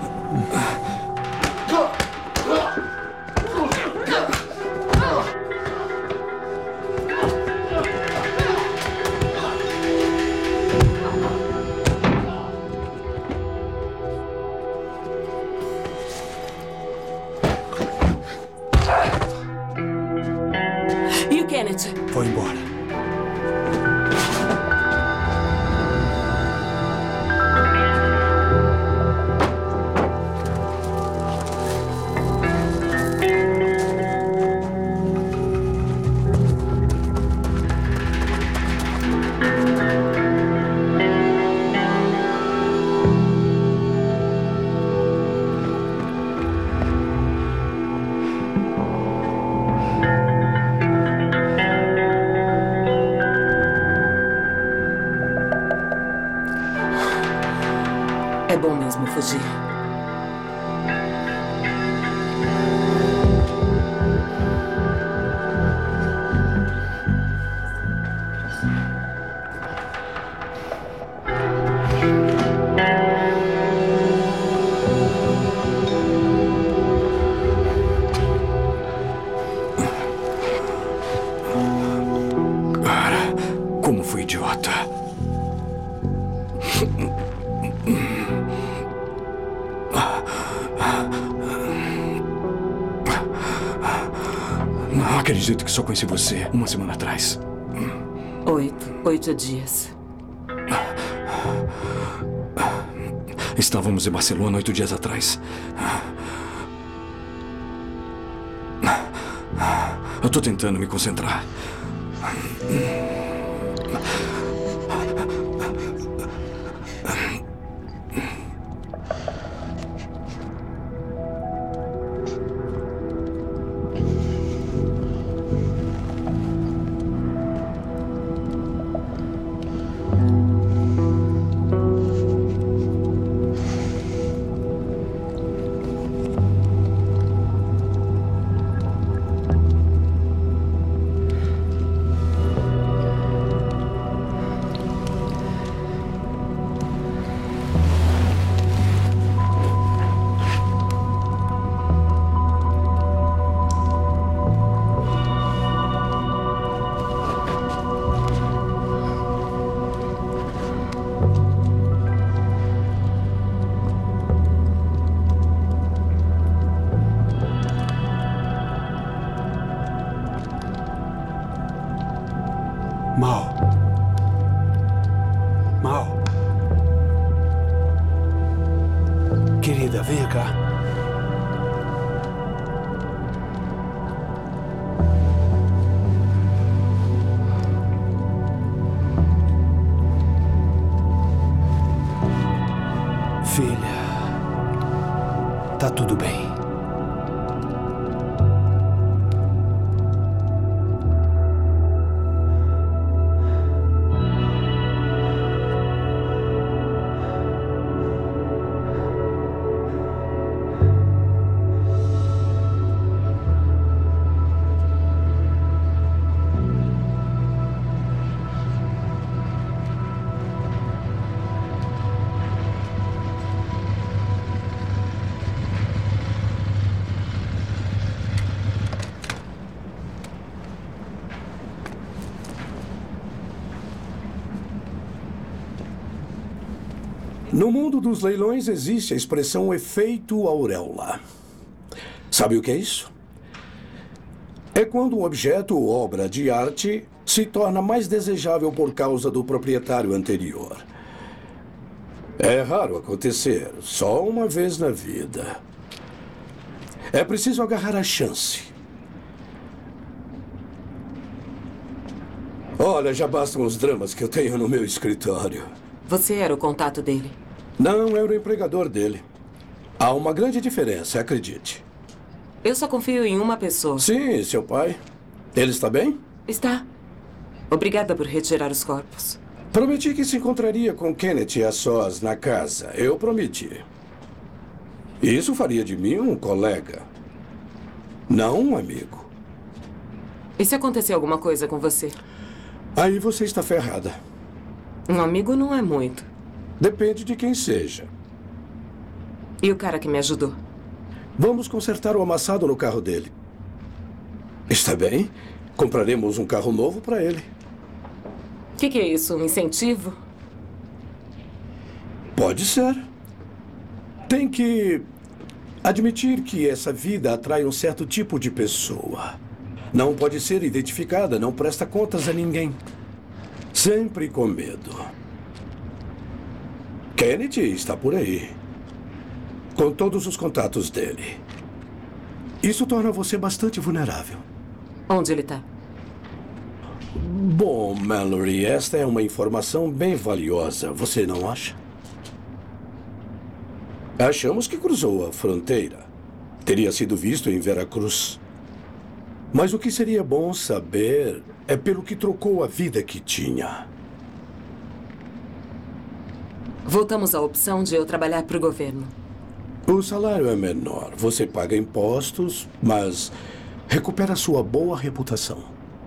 E o Kennedy? Foi embora. É bom mesmo fugir. idiota. Não acredito que só conheci você uma semana atrás. Oito. Oito dias. Estávamos em Barcelona oito dias atrás. Eu estou tentando me concentrar. Mal. Mal. Querida, venha cá. Filha, tá tudo bem. No mundo dos leilões existe a expressão efeito auréola. Sabe o que é isso? É quando um objeto ou obra de arte se torna mais desejável por causa do proprietário anterior. É raro acontecer, só uma vez na vida. É preciso agarrar a chance. Olha, já bastam os dramas que eu tenho no meu escritório. Você era o contato dele? Não, eu era o empregador dele. Há uma grande diferença, acredite. Eu só confio em uma pessoa. Sim, seu pai. Ele está bem? Está. Obrigada por retirar os corpos. Prometi que se encontraria com Kenneth a sós na casa. Eu prometi. Isso faria de mim um colega, não um amigo. E se acontecer alguma coisa com você? Aí você está ferrada. Um amigo não é muito. Depende de quem seja. E o cara que me ajudou? Vamos consertar o amassado no carro dele. Está bem? Compraremos um carro novo para ele. O que, que é isso? Um incentivo? Pode ser. Tem que admitir que essa vida atrai um certo tipo de pessoa. Não pode ser identificada, não presta contas a ninguém. Sempre com medo. Kenneth está por aí, com todos os contatos dele. Isso torna você bastante vulnerável. Onde ele está? Bom, Mallory, esta é uma informação bem valiosa, você não acha? Achamos que cruzou a fronteira. Teria sido visto em Veracruz. Mas o que seria bom saber é pelo que trocou a vida que tinha. Voltamos à opção de eu trabalhar para o governo. O salário é menor. Você paga impostos, mas recupera sua boa reputação.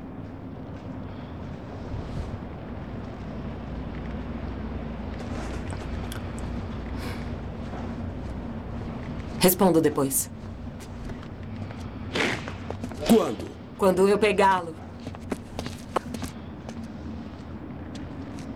Respondo depois. Quando? Quando eu pegá-lo.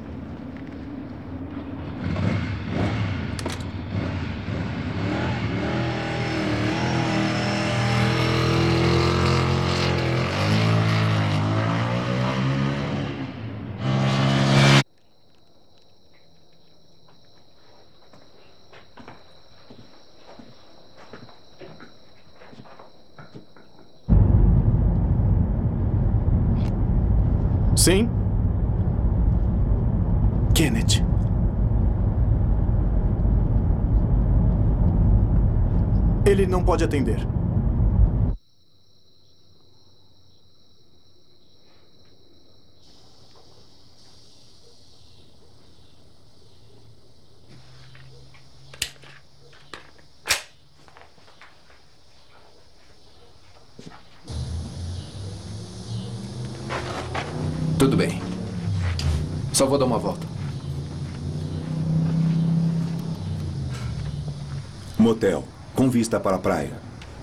Sim? Kenneth. Ele não pode atender. Tudo bem. Só vou dar uma volta. Motel, com vista para a praia.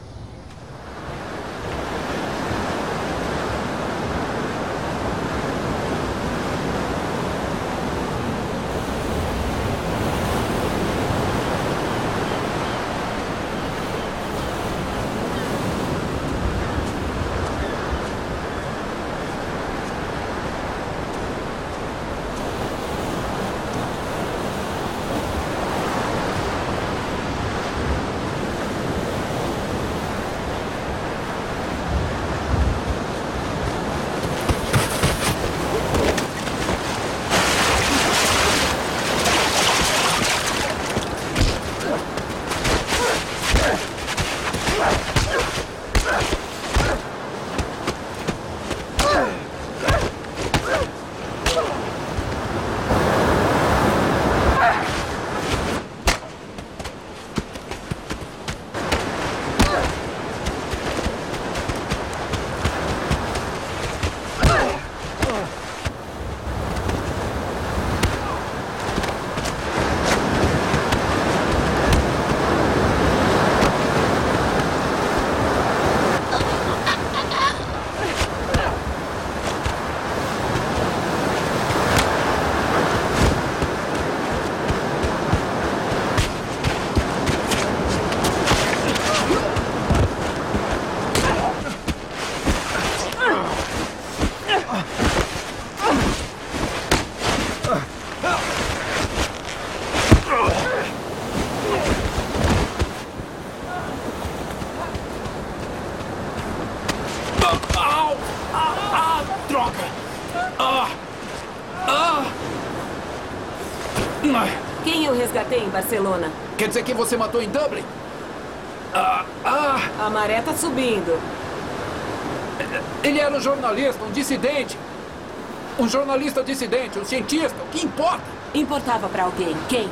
Quem eu resgatei em Barcelona? Quer dizer que você matou em Dublin? Ah, ah. A maré tá subindo. Ele era um jornalista, um dissidente. Um jornalista dissidente, um cientista. O que importa? Importava pra alguém. Quem?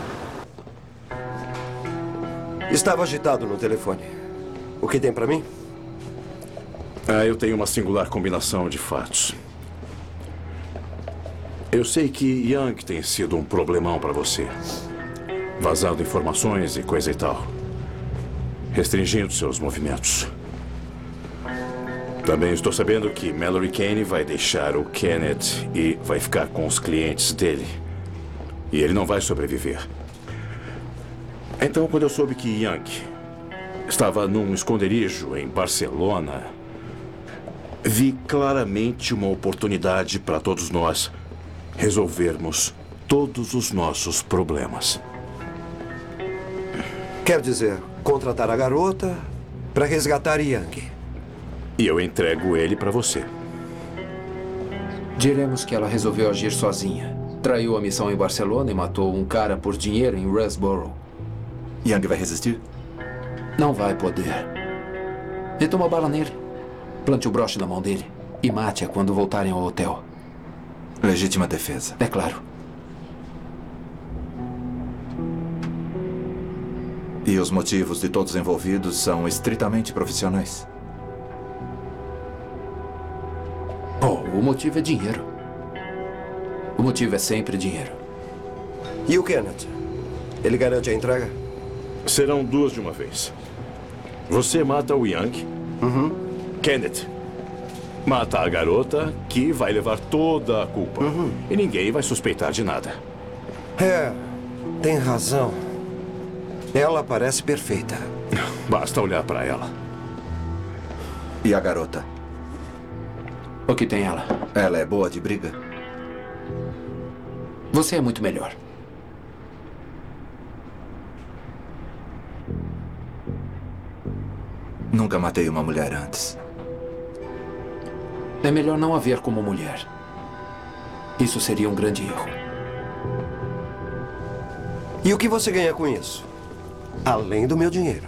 Estava agitado no telefone. O que tem pra mim? Ah, eu tenho uma singular combinação de fatos. Eu sei que Young tem sido um problemão para você. Vazando informações e coisa e tal. Restringindo seus movimentos. Também estou sabendo que Mallory Kane vai deixar o Kenneth e vai ficar com os clientes dele. E ele não vai sobreviver. Então, quando eu soube que Young estava num esconderijo em Barcelona, vi claramente uma oportunidade para todos nós resolvermos todos os nossos problemas. Quer dizer, contratar a garota para resgatar Young. E eu entrego ele para você. Diremos que ela resolveu agir sozinha. Traiu a missão em Barcelona e matou um cara por dinheiro em Rusborough. Young vai resistir? Não vai poder. Meta uma bala nele. Plante o broche na mão dele. E mate-a quando voltarem ao hotel. Legítima defesa. É claro. E os motivos de todos envolvidos são estritamente profissionais? Oh, o motivo é dinheiro. O motivo é sempre dinheiro. E o Kenneth? Ele garante a entrega? Serão duas de uma vez. Você mata o Young. Uhum. Kenneth mata a garota, que vai levar toda a culpa. Uhum. E ninguém vai suspeitar de nada. É, tem razão. Ela parece perfeita. Basta olhar para ela. E a garota? O que tem ela? Ela é boa de briga? Você é muito melhor. Nunca matei uma mulher antes. É melhor não a ver como mulher. Isso seria um grande erro. E o que você ganha com isso? Além do meu dinheiro.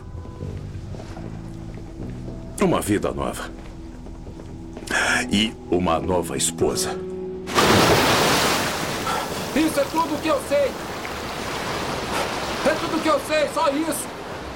Uma vida nova. E uma nova esposa. Isso é tudo o que eu sei. É tudo o que eu sei, só isso.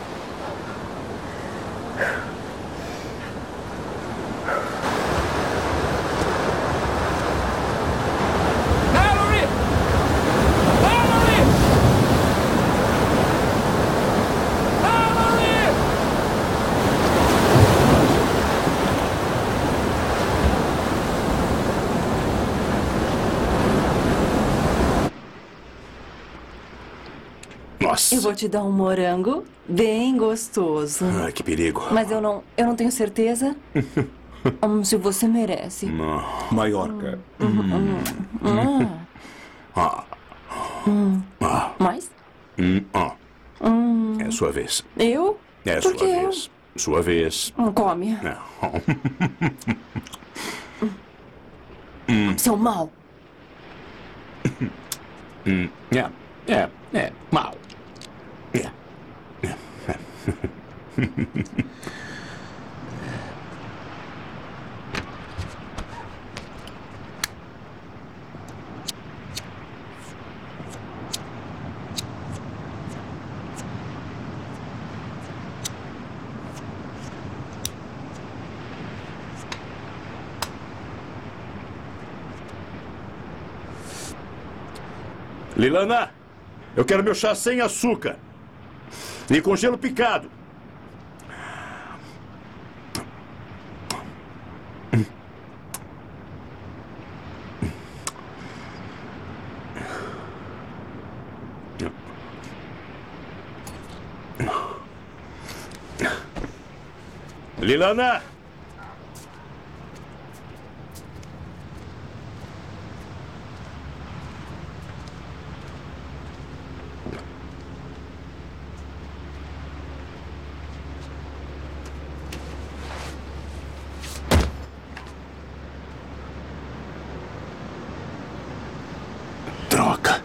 Nossa. Eu vou te dar um morango bem gostoso. Ai, que perigo. Mas eu não, eu não tenho certeza hum, se você merece. Não. Maiorca. Hum. Hum. Hum. Ah. Hum. Ah. Mais? Hum. Ah. Hum. É sua vez. Eu? É Por sua quê? vez. Sua vez. Hum, come. Não. Hum. Seu mal. Hum. É. É. É. Mal. É. É. Lilana, eu quero meu chá sem açúcar. E com gelo picado. Lilana! Droga.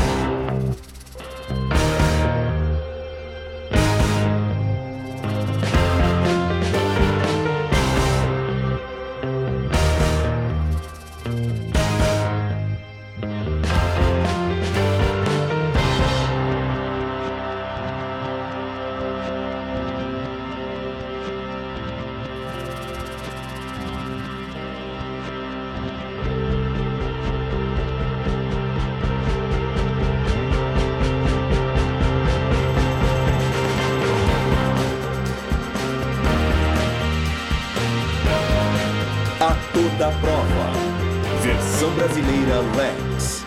A toda prova. Versão brasileira Lex.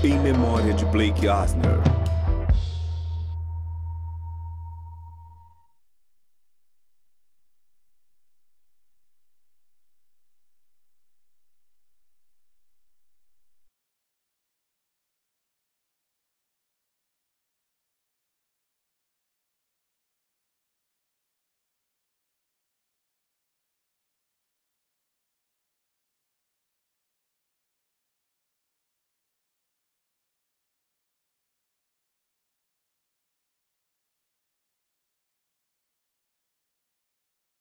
Em memória de Blake Asner.